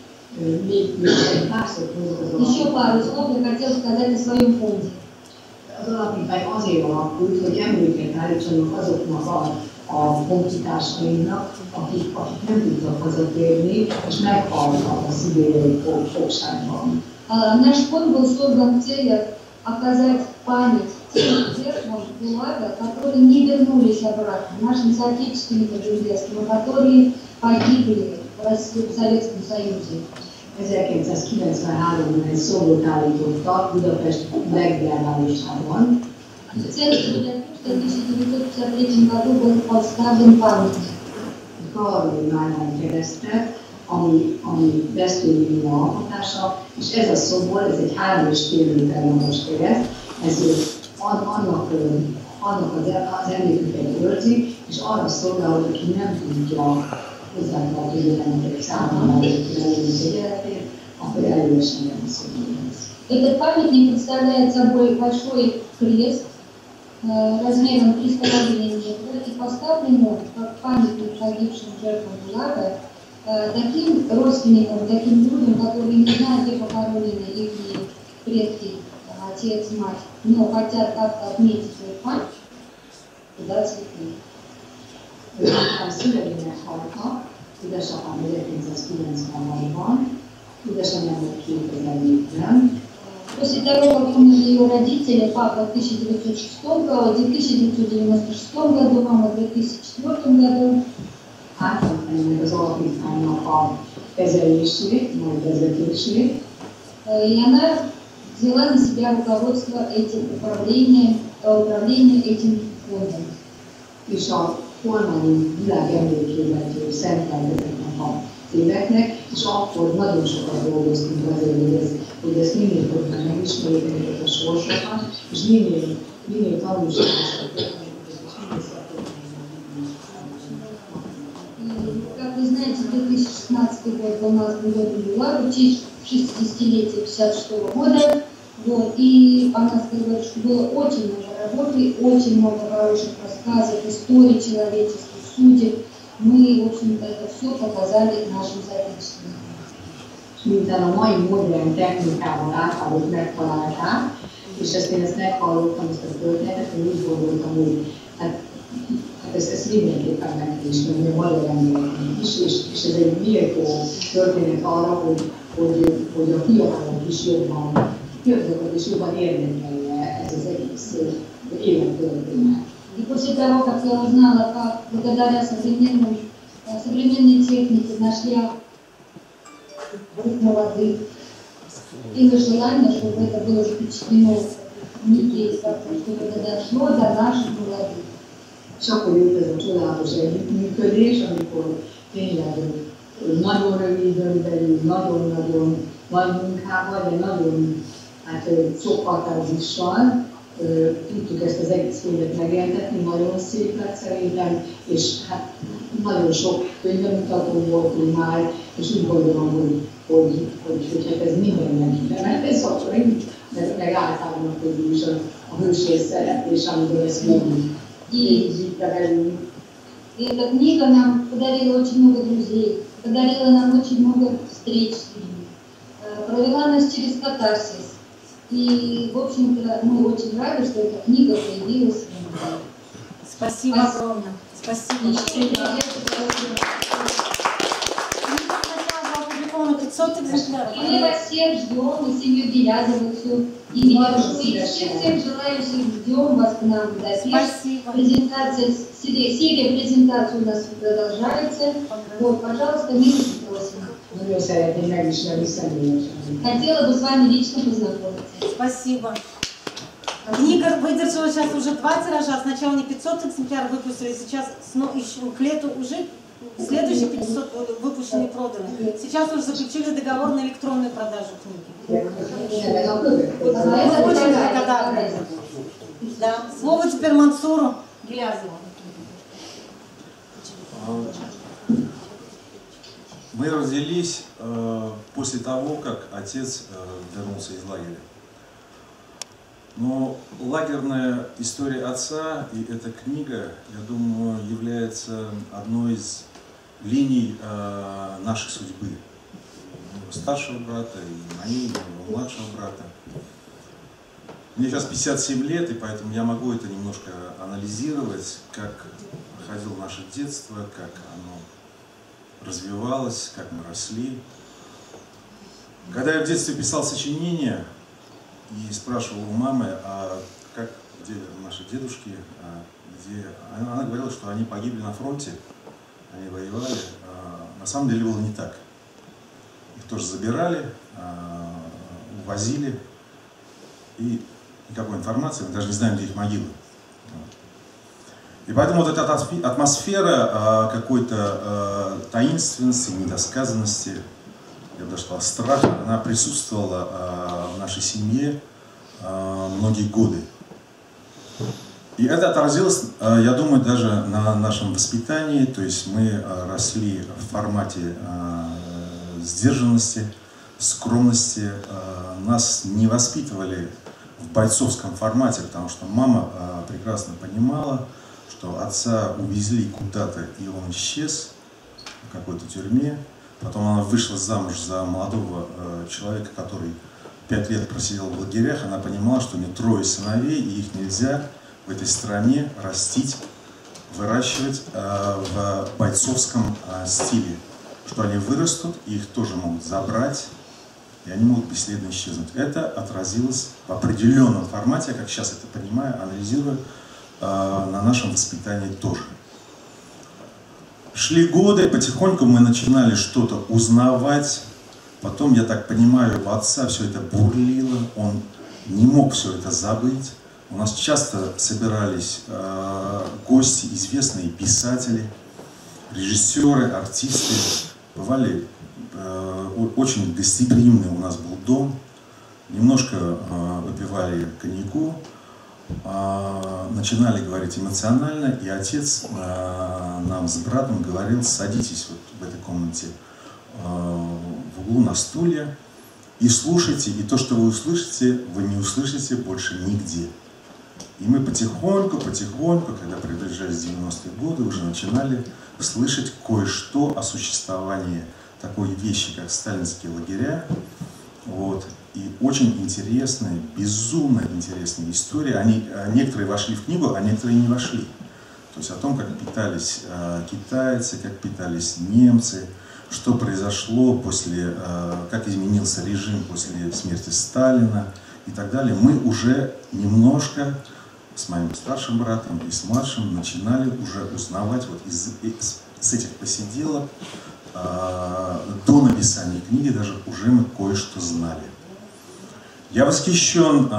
Еще пару слов я хотела сказать о своем фонде. Az alapítvány azért alakult, hogy emléket állítsanak azoknak a honfitársainknak, akik nem tudtak hazatérni, és meghaltak a szibériai fogságban. Наш фонд был создан в целях оказать память тем жертвам ГУЛАГа, которые не вернулись обратно, нашим соотечественникам журналистам, которые погибли в Советском Союзе. 1993-ban egy szobort állítottak Budapest legdelvárosában. Цель для в 1953 году был поставлен памятник. Kalarodi Márvány keresztet, ami Veszprémi alkotása, és ez a szobor, ez egy 3,5 méter magas kereszt, ezért annak az emléküket őrzi, és arra szolgál, hogy aki nem tudja hozzátartozó emberek számára figyelmetét, akkor előesenjen a szoborhoz. Этот памятник представляет собой большой крест размером 3,5 метра и поставлен он как памятник погибшим жертвам ГУЛАГа таким родственникам, таким людям, которые не знают, где похоронены их предки, отец, мать, но хотят как-то отметить свой память, туда цветы. Apám szüleinek haltak, édesapám 1996-ban, édesanyám 2004-ben. После того, как умерли ее родители, папа в 1996 году, мама в 2004 году, Átadtam meg az alapítványnak a kezelését, majd vezetését. И она взяла на себя руководство этим управлением этим фондом. És a kormányunk világemlékévető szentelgeteknek a éveknek, és akkor nagyon sokat dolgoztunk azért, hogy ezt minél többen megismerjék ezeket a sorsokat, és minél tanulságosabb történeteket, és minél szakértően. Как вы знаете, 2016 год у нас был ГУЛАГ, в честь 60-летия 1956 года Вот. И она сказала, что было очень много работы, очень много хороших рассказов, историй человеческих, судеб. Мы, в общем-то, это все показали нашим соотечественникам. Miután a mai modern technikával általában megtalálták, és én ezt meghallottam, ezt a történetet, hogy úgy gondoltam, hogy hát ezt mindenképpen meg kell ismerni a magyar embereknek is, és ez egy méltó történet arra, hogy a fiatalok is jobban érdekelje ez az egész élettörténet. И после того, как я узнала, как благодаря современной технике нашли молодых, и желание, чтобы это было запечатлено в книге, чтобы это дошло до наших молодых. És akkor jött ez a csodálatos együttműködés, amikor tényleg nagyon rövidön belül, nagyon-nagyon nagy munkával, de nagyon sok fantázissal tudtuk ezt az egész könyvet megjelentetni, nagyon szép lett szerintem, és hát nagyon sok könyvemutató volt már, és úgy gondolom, hogy hát ez mindennek ide ment, ez akkor meg általában közül is a hőség szereplés, amiből ezt végigvitte velünk. И эта книга нам подарила очень много друзей, подарила нам очень много встреч с людьми, провела нас через катарсис. И, в общем-то, мы очень рады, что эта книга появилась в музее. Спасибо огромное. Спасибо. Опубликовано 500 экземпляров. И мы вас всех ждем, мы семью Гелязовых все имени. Всех желающих ждем вас к нам в Будапешт. Спасибо. Серия презентаций у нас продолжается. Вот, пожалуйста, милости просим. Хотела бы с вами лично познакомиться. Спасибо. Книга выдержала сейчас уже 2 тиража. Сначала не 500 экземпляров выпустили, сейчас еще к лету уже следующие 500 выпущены и проданы. Сейчас уже заключили договор на электронную продажу книги. Очень благодарны. Да. Слово теперь Мансуру Гелязову. Мы родились после того, как отец вернулся из лагеря. Но лагерная история отца и эта книга, я думаю, является одной из линий нашей судьбы. Моего старшего брата и моей, и моего младшего брата. Мне сейчас 57 лет, и поэтому я могу это немножко анализировать, как проходило наше детство, как оно развивалось, как мы росли. Когда я в детстве писал сочинения и спрашивал у мамы, где наши дедушки, она говорила, что они погибли на фронте, они воевали. На самом деле было не так. Их тоже забирали, увозили, и никакой информации, мы даже не знаем, где их могилы. И поэтому вот эта атмосфера какой-то таинственности, недосказанности, я бы даже сказал, страха, она присутствовала в нашей семье многие годы. И это отразилось, я думаю, даже на нашем воспитании, то есть мы росли в формате сдержанности, скромности, нас не воспитывали в бойцовском формате, потому что мама прекрасно понимала, что отца увезли куда-то, и он исчез в какой-то тюрьме. Потом она вышла замуж за молодого человека, который 5 лет просидел в лагерях. Она понимала, что у нее 3 сыновей, и их нельзя в этой стране растить, выращивать в бойцовском стиле. Что они вырастут, и их тоже могут забрать, и они могут бесследно исчезнуть. Это отразилось в определенном формате, как сейчас это понимаю, анализирую, на нашем воспитании тоже. Шли годы, потихоньку мы начинали что-то узнавать. Потом, я так понимаю, у отца все это бурлило, он не мог все это забыть. У нас часто собирались гости, известные писатели, режиссеры, артисты. Бывали очень гостеприимный у нас был дом. Немножко выпивали коньяку. Начинали говорить эмоционально, и отец нам с братом говорил: садитесь вот в этой комнате в углу на стулья И слушайте, и то, что вы услышите, вы не услышите больше нигде. И мы потихоньку, когда приближались 90-е годы, уже начинали слышать кое-что о существовании такой вещи, как сталинские лагеря. Вот. И очень интересные, безумно интересные истории. Некоторые вошли в книгу, а некоторые не вошли. То есть о том, как питались китайцы, как питались немцы, что произошло после, как изменился режим после смерти Сталина и так далее. Мы уже немножко с моим старшим братом и с младшим начинали уже узнавать вот с этих посиделок до написания книги даже уже мы кое-что знали. Я восхищен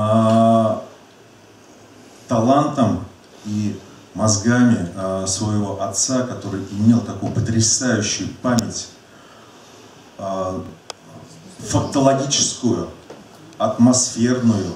талантом и мозгами своего отца, который имел такую потрясающую память, фактологическую, атмосферную,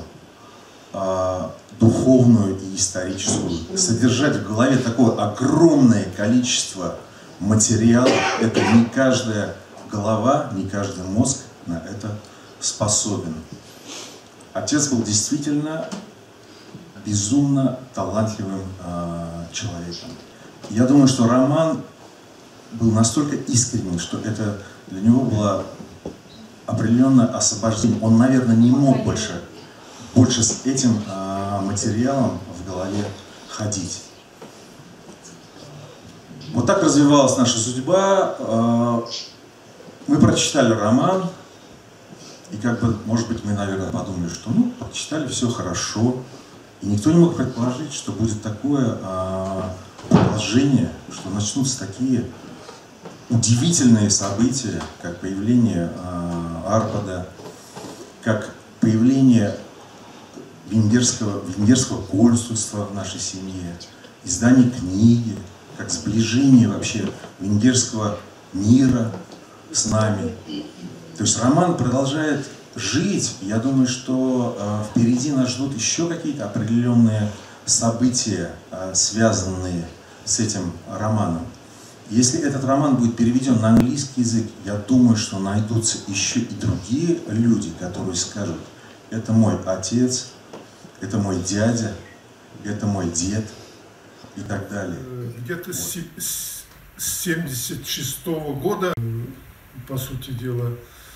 духовную и историческую. Содержать в голове такое огромное количество материала, это не каждая голова, не каждый мозг на это способен. Отец был действительно безумно талантливым человеком. Я думаю, что Роман был настолько искренним, что это для него было определенное освобождение. Он, наверное, не мог больше с этим материалом в голове ходить. Вот так развивалась наша судьба. Мы прочитали роман, и как бы, может быть, мы, наверное, подумали, что прочитали, все хорошо. И никто не мог предположить, что будет такое продолжение, что начнутся такие удивительные события, как появление Арпада, как появление венгерского консульства в нашей семье, издание книги, как сближение вообще венгерского мира с нами. То есть роман продолжает жить. Я думаю, что впереди нас ждут еще какие-то определенные события, связанные с этим романом. Если этот роман будет переведен на английский язык, я думаю, что найдутся еще и другие люди, которые скажут: это мой отец, это мой дядя, это мой дед и так далее. Где-то с 1976 года, по сути дела,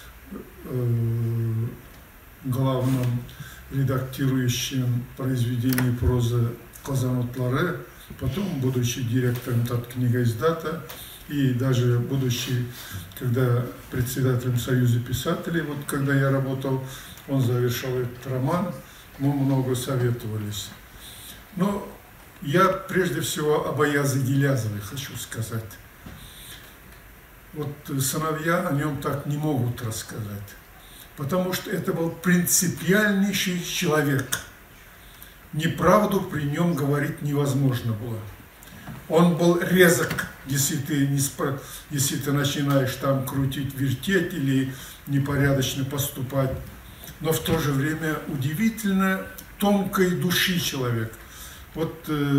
главным редактирующим произведений прозы Казанот Ларе, потом будучи директором Таткнигаиздата и даже будучи, когда председателем Союза писателей, вот когда я работал, он завершал этот роман, мы много советовались. Но я прежде всего об Аязе Гилязове хочу сказать. Вот сыновья о нем так не могут рассказать, потому что это был принципиальнейший человек. Неправду при нем говорить невозможно было. Он был резок, если ты начинаешь там крутить, вертеть или непорядочно поступать. Но в то же время удивительно тонкой души человек. Вот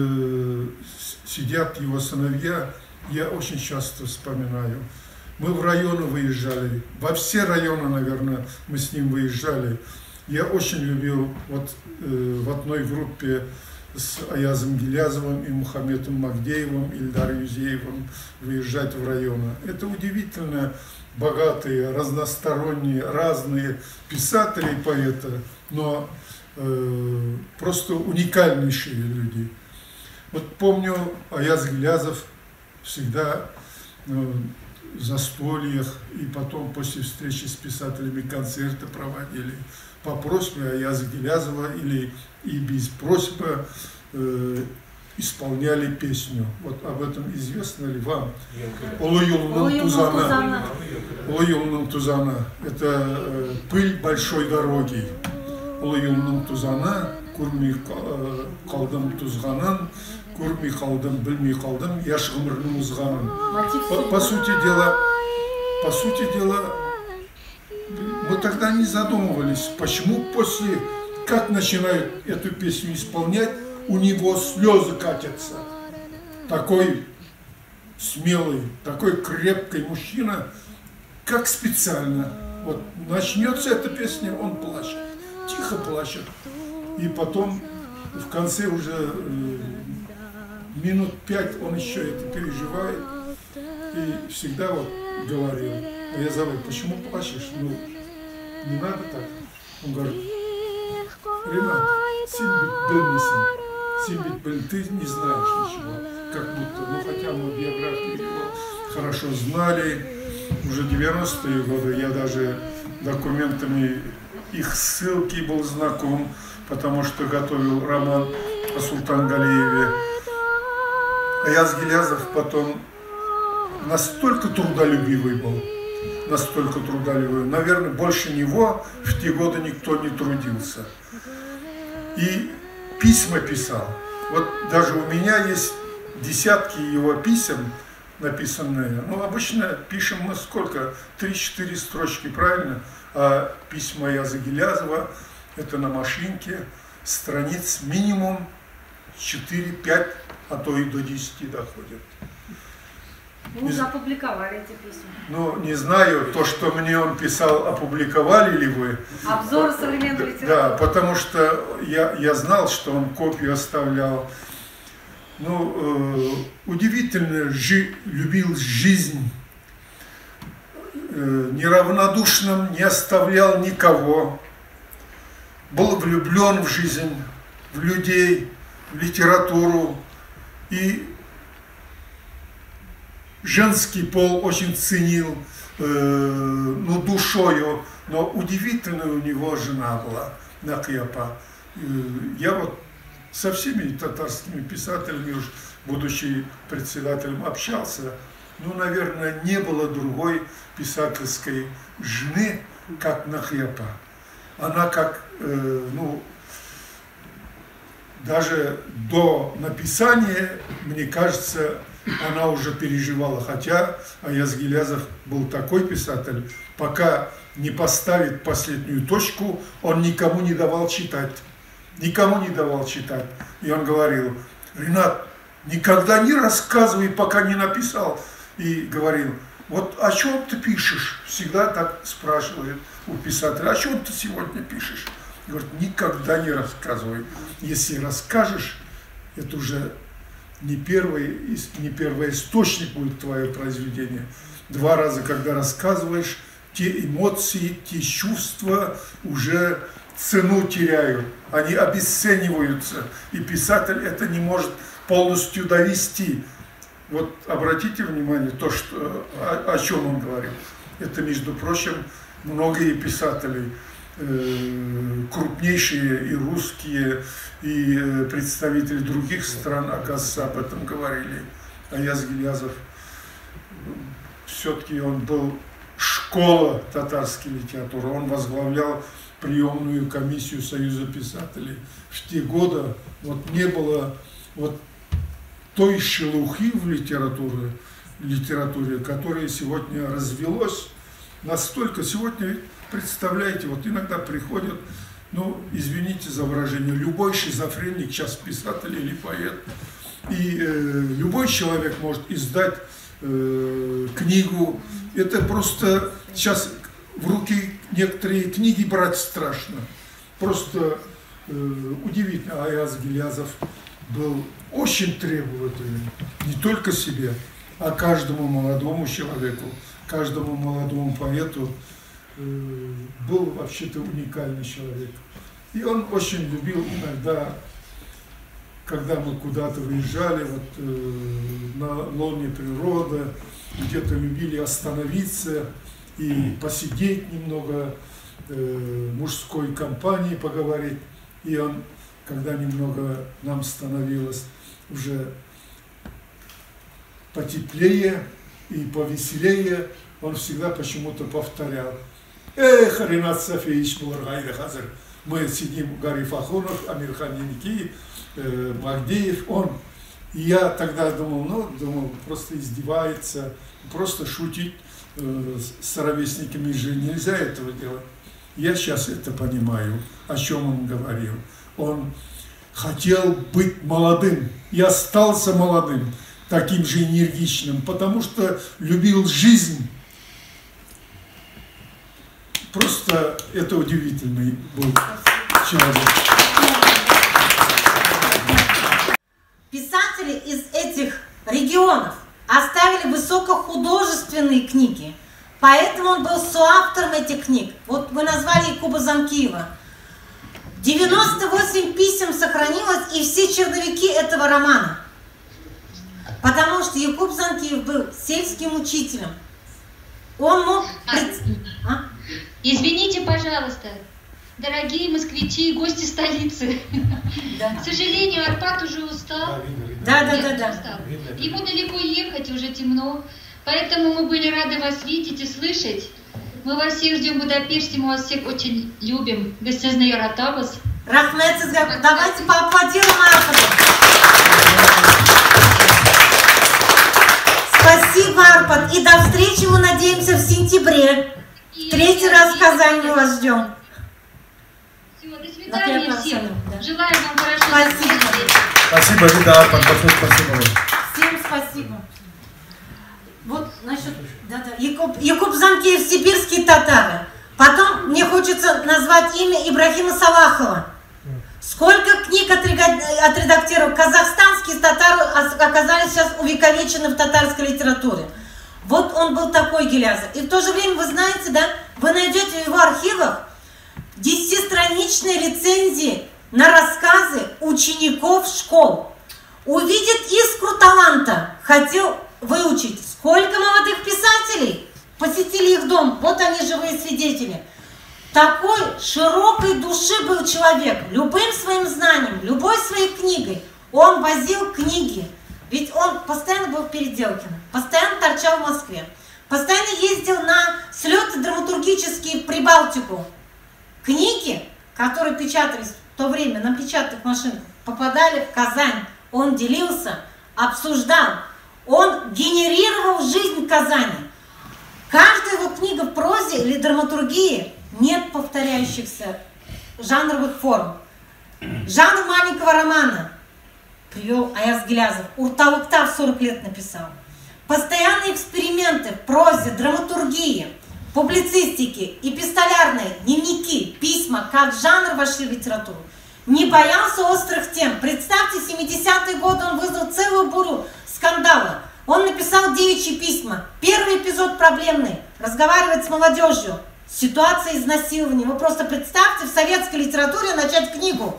сидят его сыновья, я очень часто вспоминаю. Мы в районы выезжали, во все районы, наверное, мы с ним выезжали. Я очень любил вот в одной группе с Аязом Гилязовым и Мухаммедом Магдеевым, Ильдаром Юзеевым выезжать в районы. Это удивительно богатые, разносторонние, разные писатели и поэты, но просто уникальнейшие люди. Вот помню, Аяз Гилязов всегда в застольях и потом после встречи с писателями концерты проводили по просьбе Аяза Гилязова или и без просьбы исполняли песню. Вот об этом известно ли вам? Улы юлның тузана. Это пыль большой дороги. Улы юлның тузана, көрмей қалдым тузғанын, көрмей қалдым, білмей қалдым, яш ғұмырның узғанын. По сути дела, мы тогда не задумывались, почему после, как начинают эту песню исполнять, у него слезы катятся. Такой смелый, такой крепкий мужчина, как специально Вот начнется эта песня, он плачет, тихо плачет. И потом в конце уже минут 5 он еще это переживает. И всегда вот говорил, а я забыл, почему плачешь? Ну, не надо так. Он говорит, Ренат, ты не знаешь ничего, как будто, ну хотя мы биографию его хорошо знали, уже 90-е годы, я даже документами их ссылки был знаком, потому что готовил роман о Султан-Галиеве. Аяз Гилязов потом настолько трудолюбивый был, настолько трудолюбивый. Наверное, больше него в те годы никто не трудился. И письма писал. Вот даже у меня есть десятки его писем написанные. Ну, обычно пишем мы сколько? 3-4 строчки, правильно? А письма Аяза Гилязова это на машинке, страниц минимум 4-5, а то и до 10 доходят. Вы уже опубликовали эти письма. Ну, не знаю, то, что мне он писал, опубликовали ли вы. Обзоры современной литературы. Да, потому что я знал, что он копию оставлял. Ну, удивительно, любил жизнь, неравнодушным, не оставлял никого. Был влюблен в жизнь, в людей, в литературу. И женский пол очень ценил, ну, душою, но удивительная у него жена была, Накияпа. Я вот со всеми татарскими писателями, уж будучи председателем, общался. Ну, наверное, не было другой писательской жены, как Накияпа. Она как, ну, даже до написания, мне кажется, она уже переживала, хотя Аяз Гилязов был такой писатель, пока не поставит последнюю точку, он никому не давал читать. Никому не давал читать. И он говорил, Ренат, никогда не рассказывай, пока не написал. И говорил, вот о чем ты пишешь? Всегда так спрашивает у писателя, о чем ты сегодня пишешь? Говорит, никогда не рассказывай. Если расскажешь, это уже не первый источник будет твое произведение. 2 раза, когда рассказываешь, те эмоции, те чувства уже цену теряют, они обесцениваются, и писатель это не может полностью довести. Вот обратите внимание, то, что, о чем он говорил. Это, между прочим, многие писатели, крупнейшие и русские, и представители других стран, оказывается, об этом говорили. Аяз Гилязов, все-таки он был школа татарской литературы, он возглавлял приемную комиссию Союза писателей. В те годы вот не было вот той шелухи в литературе, которая сегодня развелась настолько. Сегодня, представляете, вот иногда приходят, ну, извините за выражение, любой шизофреник сейчас писатель или поэт, и любой человек может издать книгу. Это просто сейчас в руки некоторые книги брать страшно. Просто удивительно. Аяз Гилязов был очень требовательным не только себе, а каждому молодому человеку, каждому молодому поэту. Был вообще-то уникальный человек. И он очень любил иногда, когда мы куда-то выезжали, вот, на лоне природы, где-то любили остановиться и посидеть немного, мужской компании поговорить. И он, когда немного нам становилось уже потеплее и повеселее, он всегда почему-то повторял: «Эх, Ренат Софиевич Муларгайда Хазар». Мы сидим, Гариф Ахунов, Амирхан Яники, Магдеев, он. И я тогда думал, просто издевается, просто шутить с ровесниками же нельзя этого делать. Я сейчас это понимаю, о чем он говорил. Он хотел быть молодым и остался молодым, таким же энергичным, потому что любил жизнь. Просто это удивительный был человек. Писатели из этих регионов оставили высокохудожественные книги, поэтому он был соавтором этих книг. Вот вы назвали Якуба Занкиева. 98 писем сохранилось, и все черновики этого романа. Потому что Якуб Занкиев был сельским учителем. Он мог... Извините, пожалуйста, дорогие москвичи и гости столицы. Да. К сожалению, Арпад уже устал. Да. Ему далеко ехать, уже темно. Поэтому мы были рады вас видеть и слышать. Мы вас всех ждем в Будапеште, мы вас всех очень любим. Гостязный Яратабас. Рахмет, давайте поаплодируем Арпаду. Спасибо, Арпад. И до встречи, мы надеемся, в сентябре. Третий раз в Казани мы вас ждем. Все, до свидания всем. Да. Желаю вам хорошо. Спасибо. Спасибо, Рита Арпад, большое спасибо вам. Всем спасибо. Вот насчет... Якуб Занкиев, сибирские татары. Потом мне хочется назвать имя Ибрахима Салахова. Сколько книг отредактировал. Казахстанские татары оказались сейчас увековечены в татарской литературе. Вот он был такой Гилязов. И в то же время, вы знаете, да, вы найдете в его архивах 10-страничные рецензии на рассказы учеников школ. Увидит искру таланта, хотел выучить. Сколько молодых писателей посетили их дом, вот они живые свидетели. Такой широкой души был человек, любым своим знанием, любой своей книгой. Он возил книги, ведь он постоянно был в Переделкино, постоянно торчал в Москве, постоянно ездил на слеты драматургические в Прибалтику. Книги, которые печатались в то время на печатных машинках, попадали в Казань. Он делился, обсуждал, он генерировал жизнь Казани. Каждая его книга в прозе или драматургии нет повторяющихся жанровых форм. Жанр маленького романа привел Аяз Гилязов. Урталыкта в 40 лет написал. Постоянные эксперименты в прозе, драматургии, публицистике, эпистолярные, дневники, письма, как жанр вошли в литературу. Не боялся острых тем. Представьте, 70-е годы он вызвал целую бурю скандала. Он написал девичьи письма. Первый эпизод проблемный. Разговаривать с молодежью. Ситуация изнасилования. Вы просто представьте, в советской литературе начать книгу.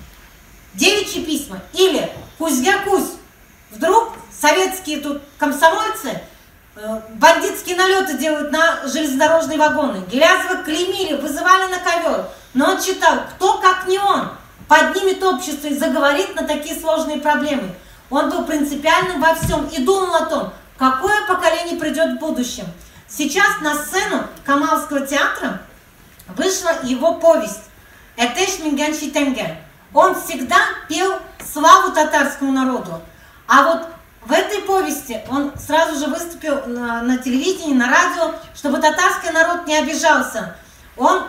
Девичьи письма. Или Кузья-Кусь. Вдруг советские тут комсомольцы бандитские налеты делают на железнодорожные вагоны. Гилязова клеймили, вызывали на ковер. Но он читал, кто как не он поднимет общество и заговорит на такие сложные проблемы. Он был принципиальным во всем и думал о том, какое поколение придет в будущем. Сейчас на сцену Камалского театра вышла его повесть «Этеш Минган Шитенге». Он всегда пел славу татарскому народу. А вот в этой повести он сразу же выступил на телевидении, на радио, чтобы татарский народ не обижался. Он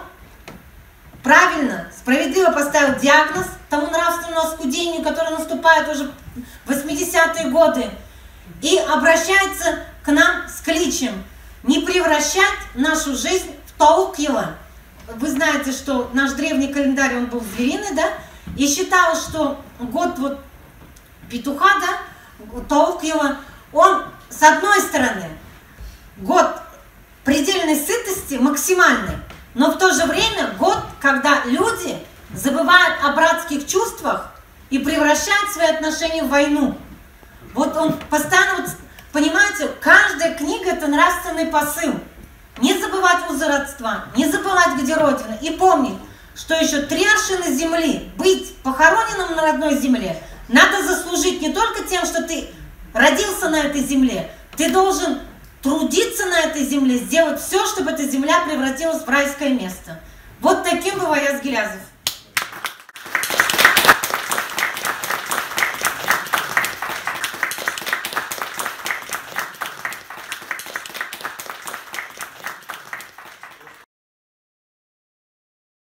правильно, справедливо поставил диагноз тому нравственному оскудению, которое наступает уже в 80-е годы, и обращается к нам с кличем не превращать нашу жизнь в Таукьева. Вы знаете, что наш древний календарь, он был звериный, да, и считалось, что год вот петуха, да, Таукьева, он, с одной стороны, год предельной сытости, максимальный, но в то же время год, когда люди забывают о братских чувствах и превращают свои отношения в войну. Вот он постоянно, вот, понимаете, каждая книга – это нравственный посыл. Не забывать узы родства, не забывать, где Родина. И помнить, что еще 3 аршина земли, быть похороненным на родной земле, надо заслужить не только тем, что ты родился на этой земле, ты должен трудиться на этой земле, сделать все, чтобы эта земля превратилась в райское место. Вот таким был Аяз Гилязов.